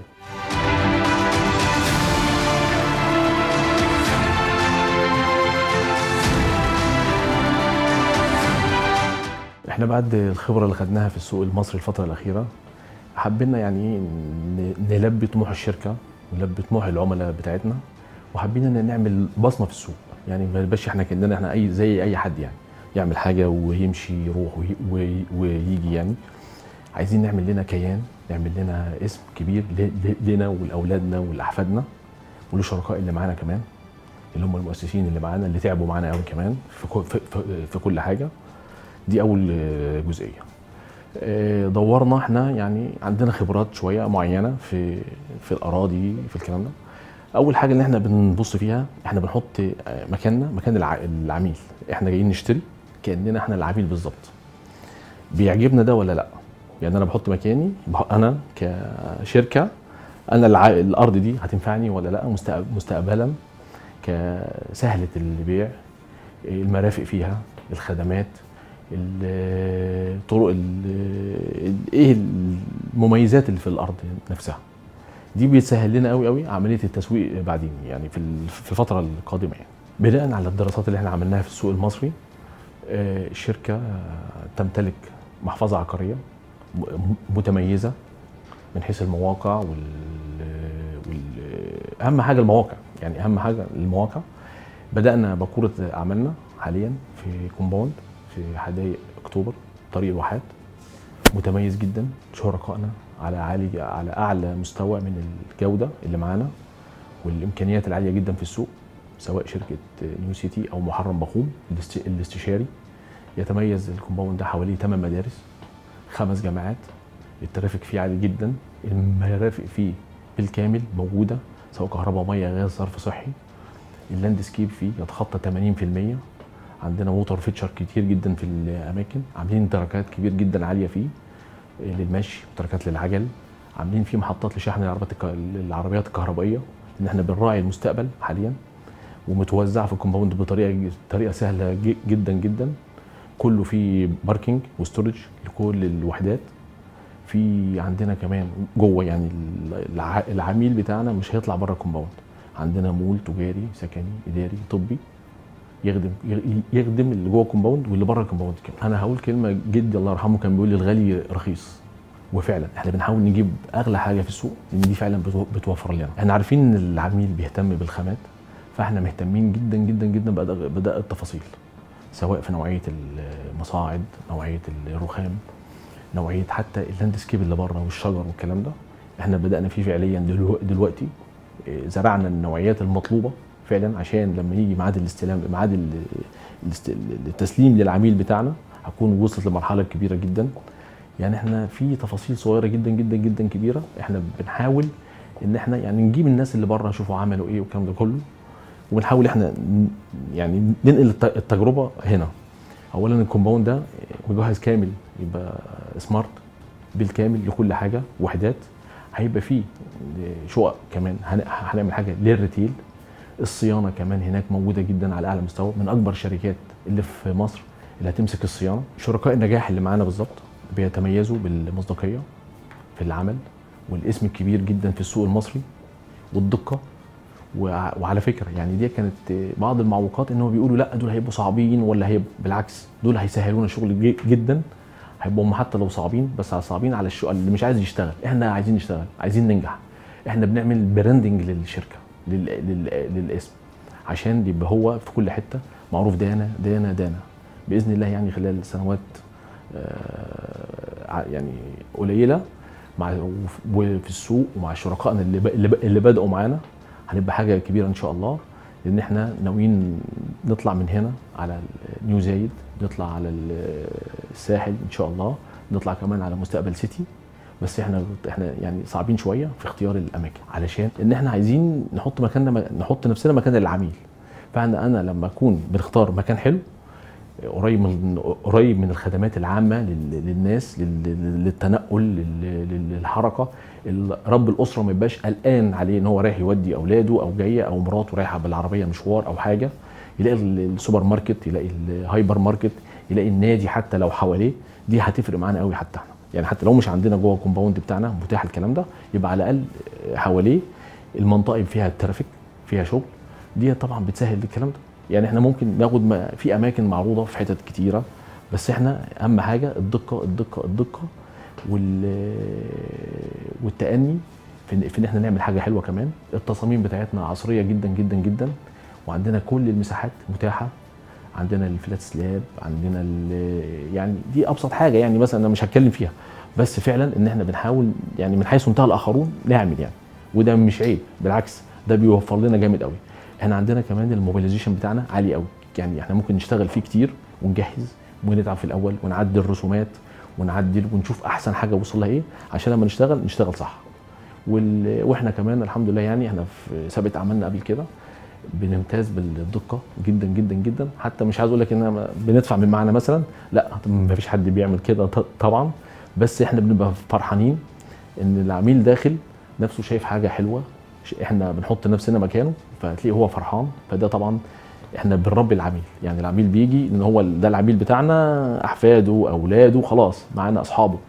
احنا بعد الخبره اللي خدناها في السوق المصري الفتره الاخيره حبينا يعني نلبي طموح الشركه ونلبي طموح العملاء بتاعتنا، وحبينا نعمل بصمه في السوق. يعني ما نبقاش احنا كاننا احنا زي اي حد يعني يعمل حاجه ويمشي يروح ويجي. يعني عايزين نعمل لنا كيان، نعمل لنا اسم كبير لنا ولاولادنا ولاحفادنا وللشركاء اللي معانا كمان، اللي هم المؤسسين اللي معانا اللي تعبوا معانا قوي كمان في كل حاجه. دي اول جزئيه. دورنا احنا يعني عندنا خبرات شويه معينه في الاراضي في الكلام ده. اول حاجه اللي احنا بنبص فيها احنا بنحط مكان العميل. احنا جايين نشتري كاننا احنا العميل بالظبط. بيعجبنا ده ولا لا؟ يعني انا بحط مكاني انا كشركه، انا الارض دي هتنفعني ولا لا مستقبلا، كسهله البيع، المرافق فيها، الخدمات، الطرق، ايه المميزات اللي في الارض نفسها. دي بيسهل لنا قوي قوي عمليه التسويق بعدين يعني في الفتره القادمه. يعني بناء على الدراسات اللي احنا عملناها في السوق المصري، الشركه تمتلك محفظه عقاريه متميزه من حيث المواقع اهم حاجه المواقع. يعني اهم حاجه المواقع. بدانا باكوره اعمالنا حاليا في كومباوند في حدائق اكتوبر طريق الواحات، متميز جدا. شركائنا على اعلى مستوى من الجوده اللي معانا والامكانيات العاليه جدا في السوق، سواء شركه نيو سيتي او محرم بخوم الاستشاري. يتميز الكومباوند ده حوالي 8 مدارس، 5 جامعات، الترافيك فيه عالي جدا، المرافق فيه بالكامل موجوده سواء كهرباء، ميه، غاز، صرف صحي. اللاندسكيب فيه يتخطى 80%. عندنا ووتر فيتشر كتير جدا في الاماكن، عاملين تركات كبير جدا عاليه فيه للمشي وتركات للعجل. عاملين فيه محطات لشحن العربيات الكهربائيه، ان احنا بنراعي المستقبل حاليا. ومتوزع في الكومباوند بطريقه سهله جدا جدا. كله فيه باركينج وستورج لكل الوحدات. في عندنا كمان جوه يعني العميل بتاعنا مش هيطلع بره الكومباوند. عندنا مول تجاري سكني اداري طبي يخدم اللي جوه الكومباوند واللي بره الكومباوند كمان. انا هقول كلمه، جدي الله يرحمه كان بيقول لي الغالي رخيص، وفعلا احنا بنحاول نجيب اغلى حاجه في السوق لان دي فعلا بتوفر لنا. احنا عارفين ان العميل بيهتم بالخامات، فاحنا مهتمين جدا جدا جدا بدقه التفاصيل، سواء في نوعيه المصاعد، نوعيه الرخام، نوعيه حتى اللاندسكيب اللي بره والشجر والكلام ده. احنا بدانا فيه فعليا دلوقتي. زرعنا النوعيات المطلوبه فعلا عشان لما يجي ميعاد الاستلام، ميعاد التسليم للعميل بتاعنا، هتكون وصلت لمرحله كبيره جدا. يعني احنا في تفاصيل صغيره جدا جدا جدا كبيره. احنا بنحاول ان احنا يعني نجيب الناس اللي بره نشوفوا عملوا ايه والكلام ده كله، وبنحاول احنا يعني ننقل التجربه هنا. اولا الكومباوند ده مجهز كامل، يبقى سمارت بالكامل لكل حاجه، وحدات. هيبقى فيه شقق كمان، هنعمل حاجه للريتيل. الصيانه كمان هناك موجوده جدا على اعلى مستوى من اكبر شركات اللي في مصر اللي هتمسك الصيانه. شركاء النجاح اللي معانا بالظبط بيتميزوا بالمصداقيه في العمل والاسم الكبير جدا في السوق المصري والدقه. وعلى فكره يعني دي كانت بعض المعوقات ان هو بيقولوا لا دول هيبقوا صعبين، ولا هيبقوا بالعكس دول هيسهلونا الشغل جدا. هيبقوا هم حتى لو صعبين بس صعبين على الشغل اللي مش عايز يشتغل. احنا عايزين نشتغل، عايزين ننجح. احنا بنعمل براندنج للشركه للاسم عشان يبقى هو في كل حته معروف دانا دانا دانا باذن الله. يعني خلال سنوات يعني قليله وفي السوق ومع شركائنا اللي بداوا معانا هنبقى حاجه كبيره ان شاء الله. لان احنا ناويين نطلع من هنا على نيو زايد، نطلع على الساحل ان شاء الله، نطلع كمان على مستقبل سيتي. بس احنا يعني صعبين شويه في اختيار الاماكن علشان ان احنا عايزين نحط نفسنا مكان العميل. فانا لما اكون بنختار مكان حلو قريب من الخدمات العامه للناس، للتنقل، للحركه، رب الاسره ما يبقاش قلقان عليه ان هو رايح يودي اولاده او جايه او مراته رايحه بالعربيه مشوار او حاجه، يلاقي السوبر ماركت، يلاقي الهايبر ماركت، يلاقي النادي حتى لو حواليه. دي هتفرق معانا قوي حتى احنا يعني حتى لو مش عندنا جوه الكومباوند بتاعنا متاح الكلام ده، يبقى على الاقل حواليه المنطقه فيها الترافيك فيها شغل. دي طبعا بتسهل الكلام ده. يعني احنا ممكن ناخد في اماكن معروضه في حتت كتيره، بس احنا اهم حاجه الدقه الدقه الدقه والتأني في ان احنا نعمل حاجه حلوه. كمان التصاميم بتاعتنا عصريه جدا جدا جدا، وعندنا كل المساحات متاحه. عندنا الفلات سلاب، عندنا يعني دي ابسط حاجه يعني مثلا انا مش هتكلم فيها، بس فعلا ان احنا بنحاول يعني من حيث انتهى الاخرون نعمل يعني، وده مش عيب بالعكس ده بيوفر لنا جامد قوي. احنا عندنا كمان الموبيلايزيشن بتاعنا عالي قوي، يعني احنا ممكن نشتغل فيه كتير ونجهز ونتعب في الاول ونعدل الرسومات ونعدل ونشوف احسن حاجه وصل لها ايه عشان لما نشتغل صح. واحنا كمان الحمد لله يعني احنا في سابقه عملنا قبل كده بنمتاز بالدقه جدا جدا جدا. حتى مش عايز اقول لك ان بندفع من معانا مثلا، لا ما فيش حد بيعمل كده طبعا، بس احنا بنبقى فرحانين ان العميل داخل نفسه شايف حاجه حلوه، احنا بنحط نفسنا مكانه فتلاقيه هو فرحان. فده طبعا احنا بنربي العميل، يعني العميل بيجي ان هو ده العميل بتاعنا، احفاده اولاده خلاص معانا اصحابه.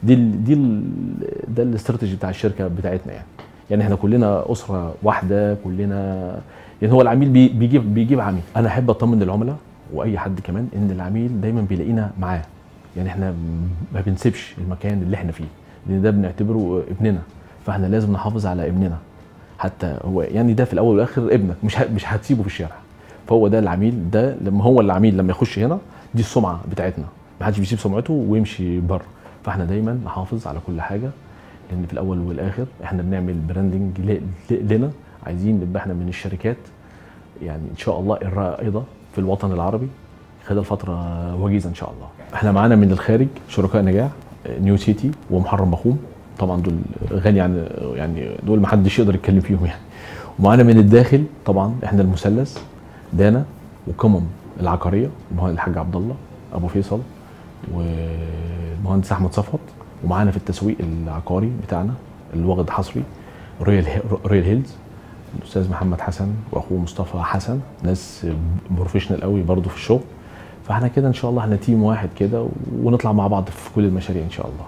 ده الاستراتيجي بتاع الشركه بتاعتنا يعني احنا كلنا اسره واحده كلنا، يعني هو العميل بيجيب عميل. انا احب اطمن للعملاء واي حد كمان ان العميل دايما بيلاقينا معاه، يعني احنا ما بنسيبش المكان اللي احنا فيه لان ده بنعتبره ابننا، فاحنا لازم نحافظ على ابننا. حتى هو يعني ده في الاول والاخر ابنك، مش هتسيبه في الشارع. فهو ده العميل، ده لما هو العميل لما يخش هنا دي السمعه بتاعتنا، ما حدش بيسيب سمعته ويمشي بره. فاحنا دايما نحافظ على كل حاجه، لان في الاول والاخر احنا بنعمل براندنج لنا، عايزين نبقى احنا من الشركات يعني ان شاء الله الرائده في الوطن العربي خلال فتره وجيزه ان شاء الله. احنا معانا من الخارج شركاء نجاح نيو سيتي ومحرم مخوم، طبعا دول غني يعني دول ما حدش يقدر يتكلم فيهم يعني. ومعانا من الداخل طبعا احنا المثلث دانا وقمم العقاريه، المهندس الحاج عبد الله ابو فيصل والمهندس احمد صفوت. ومعانا في التسويق العقاري بتاعنا اللي واخد حصري رويال هيلز الاستاذ محمد حسن واخوه مصطفى حسن، ناس بروفيشنال قوي برضو في الشغل. فاحنا كده ان شاء الله احنا تيم واحد كده ونطلع مع بعض في كل المشاريع ان شاء الله.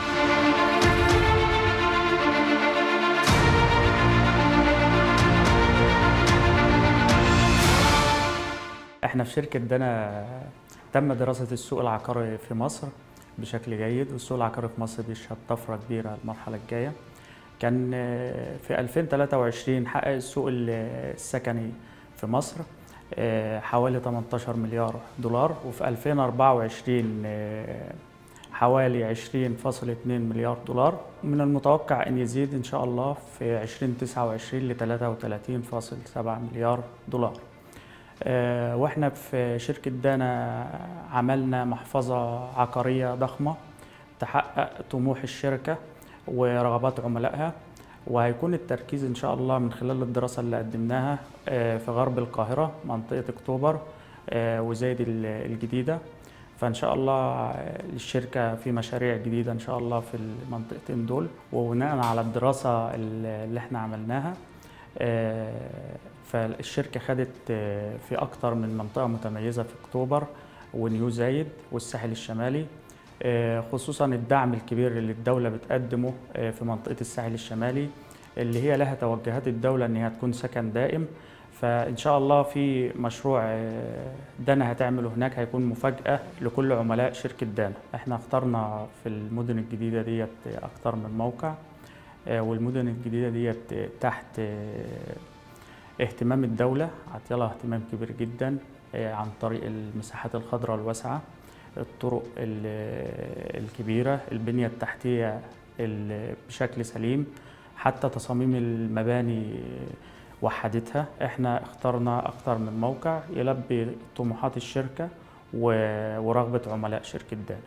احنا في شركة دانا تم دراسة السوق العقاري في مصر بشكل جيد، والسوق العقاري في مصر بيشهد طفرة كبيرة المرحلة الجاية. كان في 2023 حقق السوق السكني في مصر حوالي 18 مليار دولار، وفي 2024 حوالي 20.2 مليار دولار. من المتوقع أن يزيد إن شاء الله في 2029 ل 33.7 مليار دولار. واحنا في شركة دانا عملنا محفظة عقارية ضخمة تحقق طموح الشركة ورغبات عملائها، وهيكون التركيز ان شاء الله من خلال الدراسة اللي قدمناها في غرب القاهرة منطقة اكتوبر وزايد الجديدة. فان شاء الله الشركة في مشاريع جديدة ان شاء الله في المنطقتين دول، وبناء على الدراسة اللي احنا عملناها فالشركة خدت في أكتر من منطقة متميزة في أكتوبر ونيو زايد والساحل الشمالي، خصوصا الدعم الكبير اللي الدولة بتقدمه في منطقة الساحل الشمالي اللي هي لها توجهات الدولة إنها تكون سكن دائم. فإن شاء الله في مشروع دانا هتعمله هناك هيكون مفاجأة لكل عملاء شركة دانا. احنا اخترنا في المدن الجديدة ديت أكتر من موقع، والمدن الجديدة ديت تحت اهتمام الدولة، عطيلها اهتمام كبير جدا عن طريق المساحات الخضراء الواسعة، الطرق الكبيرة، البنية التحتية بشكل سليم، حتى تصاميم المباني وحدتها. احنا اخترنا اكتر من موقع يلبي طموحات الشركة ورغبة عملاء شركة دانا.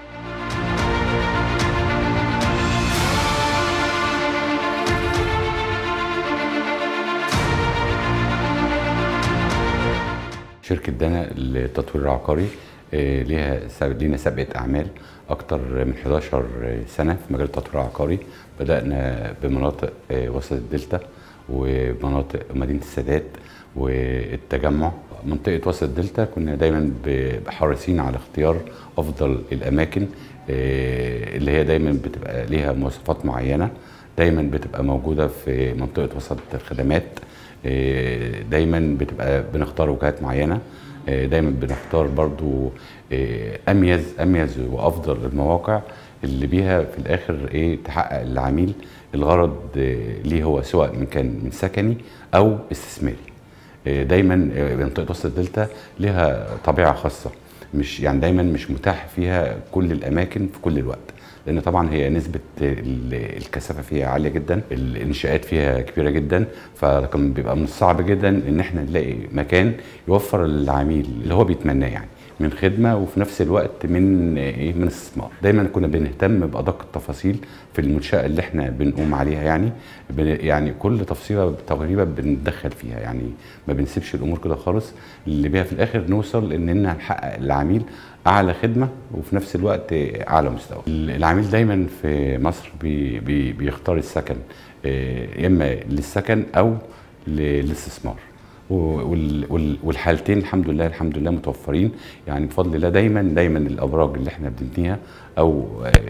شركة دانا للتطوير العقاري لينا سابقة أعمال أكتر من 11 سنة في مجال التطوير العقاري. بدأنا بمناطق وسط الدلتا ومناطق مدينة السادات والتجمع. منطقة وسط الدلتا كنا دايما حريصين على اختيار أفضل الأماكن اللي هي دايما بتبقى ليها مواصفات معينة، دايما بتبقى موجودة في منطقة وسط الخدمات، دايما بتبقى بنختار وجهات معينة، دايما بنختار برضو اميز وافضل المواقع اللي بيها في الاخر تحقق العميل الغرض ليه، هو سواء كان من سكني او استثماري. دايما منطقه وسط الدلتا لها طبيعه خاصه، مش يعني دايما مش متاح فيها كل الاماكن في كل الوقت، لان طبعا هي نسبه الكثافه فيها عاليه جدا، الانشاءات فيها كبيره جدا، فكان بيبقى من الصعب جدا ان احنا نلاقي مكان يوفر للعميل اللي هو بيتمناه، يعني من خدمه وفي نفس الوقت من استثمار. دايما كنا بنهتم بادق التفاصيل في المنشاه اللي احنا بنقوم عليها، يعني كل تفصيله تقريبا بنتدخل فيها، يعني ما بنسيبش الامور كده خالص، اللي بيها في الاخر نوصل اننا نحقق للعميل اعلى خدمه وفي نفس الوقت اعلى مستوى. العميل دايما في مصر بيختار السكن، يا اما للسكن او للاستثمار، والحالتين الحمد لله متوفرين. يعني بفضل الله دايما الابراج اللي احنا بنبنيها او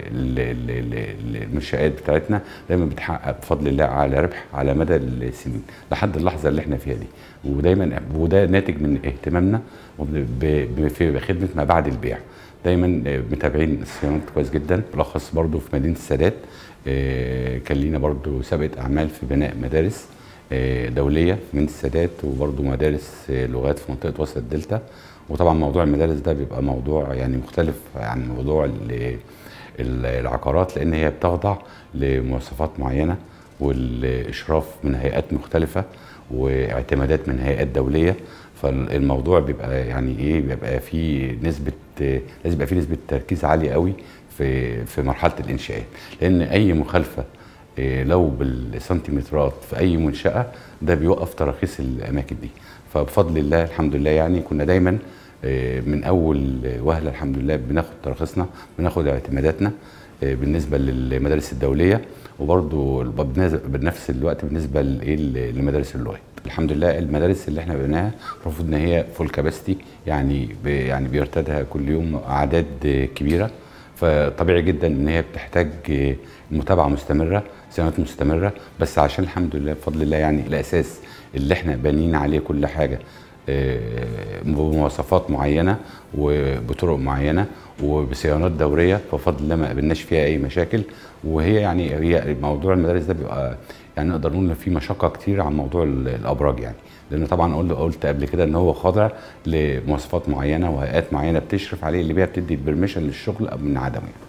المنشآت بتاعتنا دايما بتحقق بفضل الله اعلى ربح على مدى السنين لحد اللحظه اللي احنا فيها دي، وده ناتج من اهتمامنا في خدمه ما بعد البيع. دايما متابعين الصيانات كويس جدا، بالاخص برضو في مدينه السادات كان لينا برضو سابقه اعمال في بناء مدارس دوليه في مدينه السادات، وبرضو مدارس لغات في منطقه وسط الدلتا. وطبعا موضوع المدارس ده بيبقى موضوع يعني مختلف عن موضوع العقارات، لان هي بتخضع لمواصفات معينه والاشراف من هيئات مختلفه واعتمادات من هيئات دوليه، فالموضوع بيبقى يعني بيبقى فيه نسبه، لازم يبقى فيه نسبه تركيز عاليه قوي في مرحله الانشاءات، لان اي مخالفه لو بالسنتيمترات في اي منشاه ده بيوقف تراخيص الاماكن دي. فبفضل الله الحمد لله يعني كنا دايما من اول وهله الحمد لله بناخد تراخيصنا، بناخد اعتماداتنا بالنسبه للمدارس الدوليه، وبرضه بنفس الوقت بالنسبه لمدارس اللغات. الحمد لله المدارس اللي احنا بناها المفروض ان هي فول كاباسيتي، يعني بيرتادها كل يوم اعداد كبيره، فطبيعي جدا ان هي بتحتاج متابعه مستمره، صيانات مستمره، بس عشان الحمد لله بفضل الله يعني الاساس اللي احنا بانيين عليه كل حاجه بمواصفات معينه وبطرق معينه وبصيانات دوريه، فبفضل الله ما قابلناش فيها اي مشاكل. وهي هي موضوع المدارس ده بيبقى يعني نقدر نقول فيه مشقه كتير عن موضوع الابراج، يعني لان طبعا قلت قبل كده ان هو خاضع لمواصفات معينه وهيئات معينه بتشرف عليه، اللي بيها بتدي البرميشن للشغل من عدمه يعني.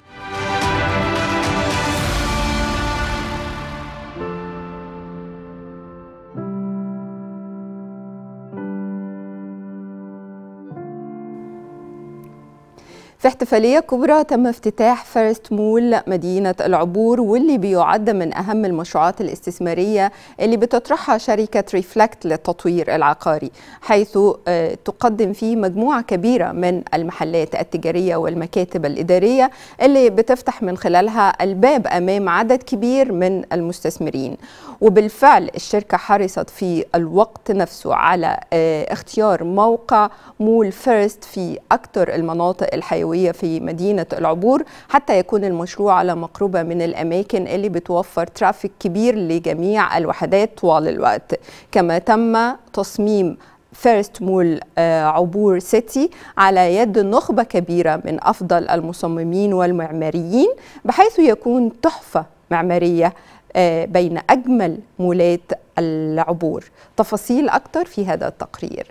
في احتفالية كبرى تم افتتاح فيرست مول مدينة العبور، واللي بيعد من أهم المشروعات الاستثمارية اللي بتطرحها شركة ريفلكت للتطوير العقاري، حيث تقدم فيه مجموعة كبيرة من المحلات التجارية والمكاتب الإدارية اللي بتفتح من خلالها الباب أمام عدد كبير من المستثمرين. وبالفعل الشركة حرصت في الوقت نفسه على اختيار موقع مول فيرست في أكثر المناطق الحيوية في مدينة العبور، حتى يكون المشروع على مقربة من الأماكن اللي بتوفر ترافيك كبير لجميع الوحدات طوال الوقت. كما تم تصميم فيرست مول عبور سيتي على يد نخبة كبيرة من أفضل المصممين والمعماريين، بحيث يكون تحفة معمارية بين أجمل مولات العبور. تفاصيل أكتر في هذا التقرير.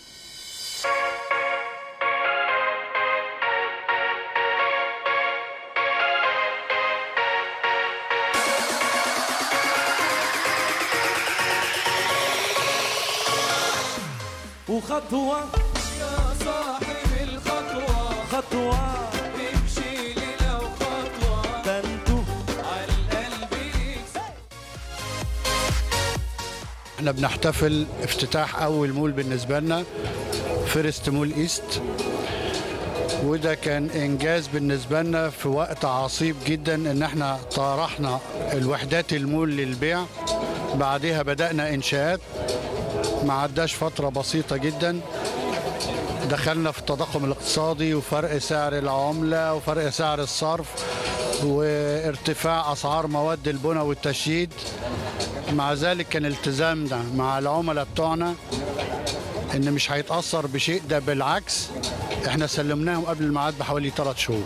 وخطوة يا صاحب الخطوة، خطوة امشي لي لو خطوة، تنتو على القلب. احنا بنحتفل افتتاح اول مول بالنسبة لنا، فيرست مول ايست، وده كان انجاز بالنسبة لنا في وقت عصيب جدا ان احنا طرحنا الوحدات المول للبيع. بعدها بدأنا انشاءات، ما عداش فترة بسيطة جدا دخلنا في التضخم الاقتصادي وفرق سعر العملة وفرق سعر الصرف وارتفاع أسعار مواد البناء والتشييد. مع ذلك كان التزامنا مع العملاء بتوعنا إن مش هيتأثر بشيء، ده بالعكس احنا سلمناهم قبل الميعاد بحوالي 3 شهور.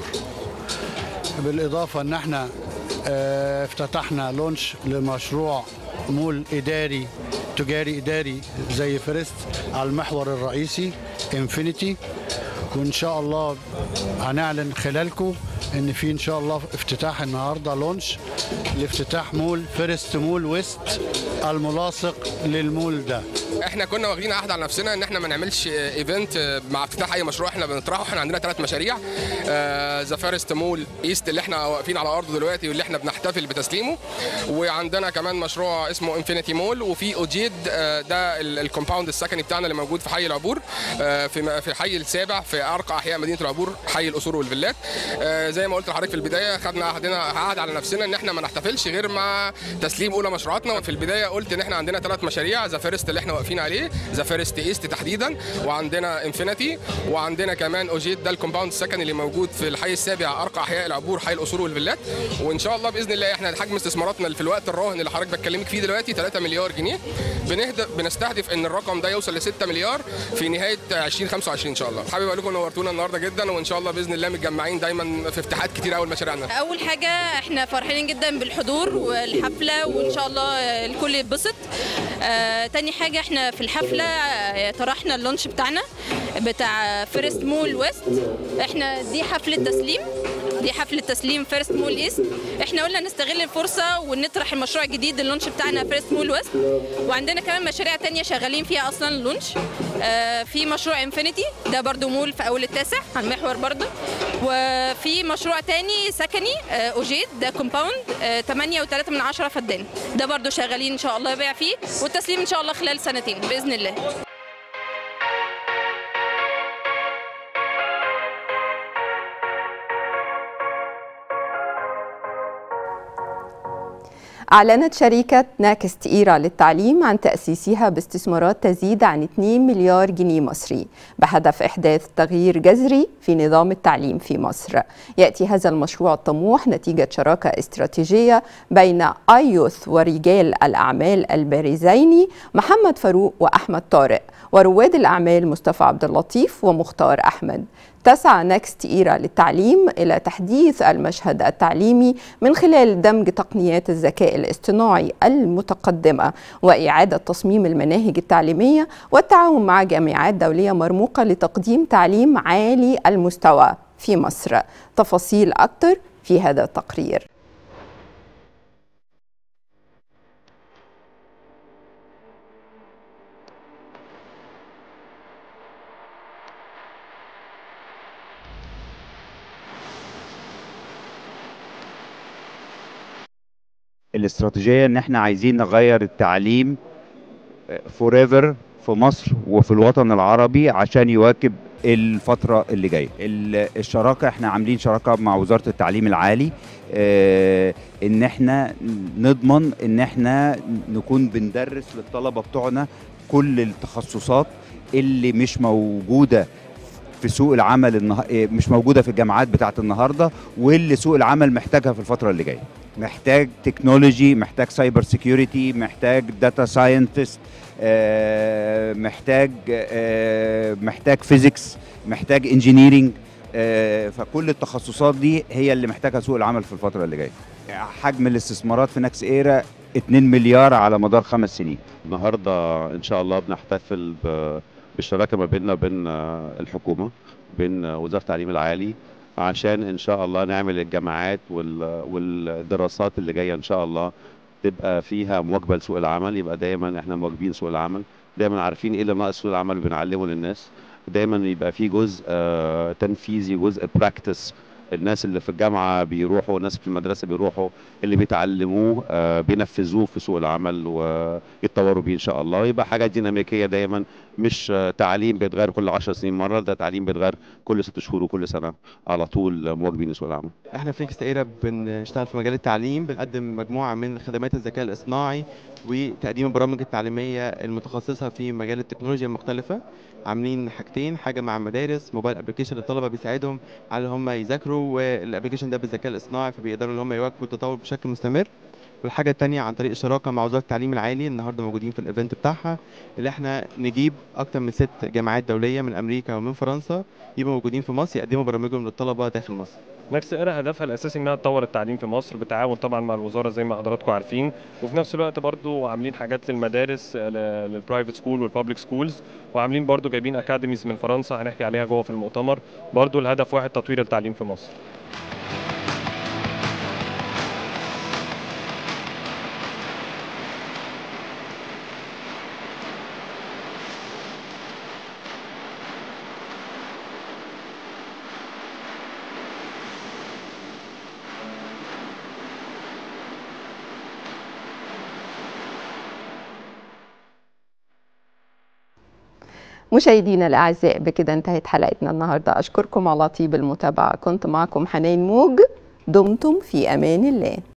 بالإضافة إن احنا افتتحنا لونش لمشروع مول إداري تجاري إداري زي فيرست على المحور الرئيسي انفينيتي، وإن شاء الله هنعلن خلالكم إن في إن شاء الله افتتاح النهارده لونش لافتتاح مول فيرست مول ويست الملاصق للمول ده. احنا كنا واخدين عهد على نفسنا ان احنا ما نعملش ايفنت مع افتتاح اي مشروع احنا بنطرحه. احنا عندنا 3 مشاريع، ذا فيرست مول ايست اللي احنا واقفين على ارضه دلوقتي واللي احنا بنحتفل بتسليمه، وعندنا كمان مشروع اسمه انفينيتي مول، وفي اوجيد ده الكومباوند السكني بتاعنا اللي موجود في حي العبور في الحي السابع في ارقى احياء مدينه العبور، حي القصور والفيلات. زي ما قلت لحضرتك في البدايه خدنا عهد على نفسنا ان احنا ما نحتفلش غير مع تسليم اولى مشروعاتنا. في البدايه قلت ان احنا عندنا 3 مشاريع، ذا فيرست اللي احنا واقفين عليه، ذا فيرست ايست تحديدا، وعندنا انفينيتي، وعندنا كمان اوجيد ده الكومباوند السكني اللي موجود في الحي السابع ارقى احياء العبور، حي القصور والفيلات. وان شاء الله باذن الله احنا حجم استثماراتنا في الوقت الراهن اللي حضرتك بتكلمك فيه دلوقتي 3 مليار جنيه. بنستهدف ان الرقم ده يوصل ل 6 مليار في نهايه 2025 ان شاء الله. حابب اقول لكم نورتونا النهارده جدا، وان شاء الله باذن الله متجمعين دايما في افتتاحات كتير قوي لمشاريعنا. اول حاجه احنا فرحانين جدا بالحضور والحفله، وان شاء الله الكل يتبسط. تاني حاجه احنا في الحفله طرحنا اللونش بتاعنا بتاع فيرست مول ويست. احنا دي حفله تسليم فيرست مول ايست. احنا قلنا نستغل الفرصه ونطرح المشروع الجديد اللونش بتاعنا فيرست مول ويست، وعندنا كمان مشاريع تانية شغالين فيها اصلا اللونش. في مشروع انفينيتي ده برضو مول في اول التاسع على المحور برضو، وفي مشروع تاني سكني اوجيد ده كومباوند 8.3 فدان، ده برضو شغالين ان شاء الله بيع فيه، والتسليم ان شاء الله خلال 2 باذن الله. أعلنت شركة ناكست إيرا للتعليم عن تأسيسها باستثمارات تزيد عن 2 مليار جنيه مصري بهدف إحداث تغيير جذري في نظام التعليم في مصر. يأتي هذا المشروع الطموح نتيجة شراكة استراتيجية بين آيوث ورجال الأعمال البارزين محمد فاروق وأحمد طارق، ورواد الأعمال مصطفى عبد اللطيف ومختار أحمد. تسعى ناكست إيرا للتعليم إلى تحديث المشهد التعليمي من خلال دمج تقنيات الذكاء الاصطناعي المتقدمة وإعادة تصميم المناهج التعليمية والتعاون مع جامعات دولية مرموقة لتقديم تعليم عالي المستوى في مصر. تفاصيل أكثر في هذا التقرير. الاستراتيجيه ان احنا عايزين نغير التعليم فوريفر في مصر وفي الوطن العربي عشان يواكب الفترة اللي جاية. الشراكة احنا عاملين شراكة مع وزارة التعليم العالي ان احنا نضمن ان احنا نكون بندرس للطلبة بتوعنا كل التخصصات اللي مش موجودة في سوق العمل مش موجودة في الجامعات بتاعت النهاردة، واللي سوق العمل محتاجها في الفترة اللي جاية. محتاج تكنولوجي، محتاج سايبر سيكيورتي، محتاج داتا ساينتست، محتاج فيزيكس، محتاج انجينيرينج. فكل التخصصات دي هي اللي محتاجها سوق العمل في الفترة اللي جاية. حجم الاستثمارات في ناكس ايرا 2 مليار على مدار 5 سنين. النهارده ان شاء الله بنحتفل بالشراكه ما بيننا وبين الحكومه، بين وزاره التعليم العالي، عشان ان شاء الله نعمل الجامعات والدراسات اللي جايه ان شاء الله تبقى فيها مواكبه لسوق العمل. يبقى دايما احنا مواكبين سوق العمل، دايما عارفين ايه اللي ناقص سوق العمل بنعلمه للناس، دايما يبقى في جزء تنفيذي، جزء براكتس. الناس اللي في الجامعه بيروحوا، الناس في المدرسه بيروحوا، اللي بيتعلموه بينفذوه في سوق العمل ويتطوروا بيه ان شاء الله. يبقى حاجه ديناميكيه دايما، مش تعليم بيتغير كل 10 سنين مره، ده تعليم بيتغير كل 6 شهور وكل سنه، على طول مواكبين لسوق العمل. احنا في نكس ايرا بنشتغل في مجال التعليم، بنقدم مجموعه من خدمات الذكاء الاصطناعي وتقديم البرامج التعليميه المتخصصه في مجال التكنولوجيا المختلفه. عاملين حاجتين، حاجه مع مدارس، موبايل ابلكيشن للطلبه بيساعدهم على ان هم يذاكروا، والابلكيشن ده بالذكاء الاصطناعي فبيقدروا ان هم يواكبوا التطور بشكل مستمر. والحاجه الثانيه عن طريق الشراكه مع وزاره التعليم العالي، النهارده موجودين في الايفنت بتاعها، اللي احنا نجيب اكتر من 6 جامعات دوليه من امريكا ومن فرنسا يبقوا موجودين في مصر يقدموا برامجهم للطلبه داخل مصر. نكس ايرا هدفها الاساسي انها تطور التعليم في مصر بالتعاون طبعا مع الوزاره زي ما حضراتكم عارفين، وفي نفس الوقت برضو عاملين حاجات للمدارس للبرايفت سكول والبابليك سكولز، وعاملين برضو جايبين اكاديميز من فرنسا هنحكي عليها جوه في المؤتمر. برضو الهدف واحد، تطوير التعليم في مصر. مشاهدينا الأعزاء، بكده انتهت حلقتنا النهاردة. أشكركم على طيب المتابعة. كنت معكم حنان موج. دمتم في أمان الله.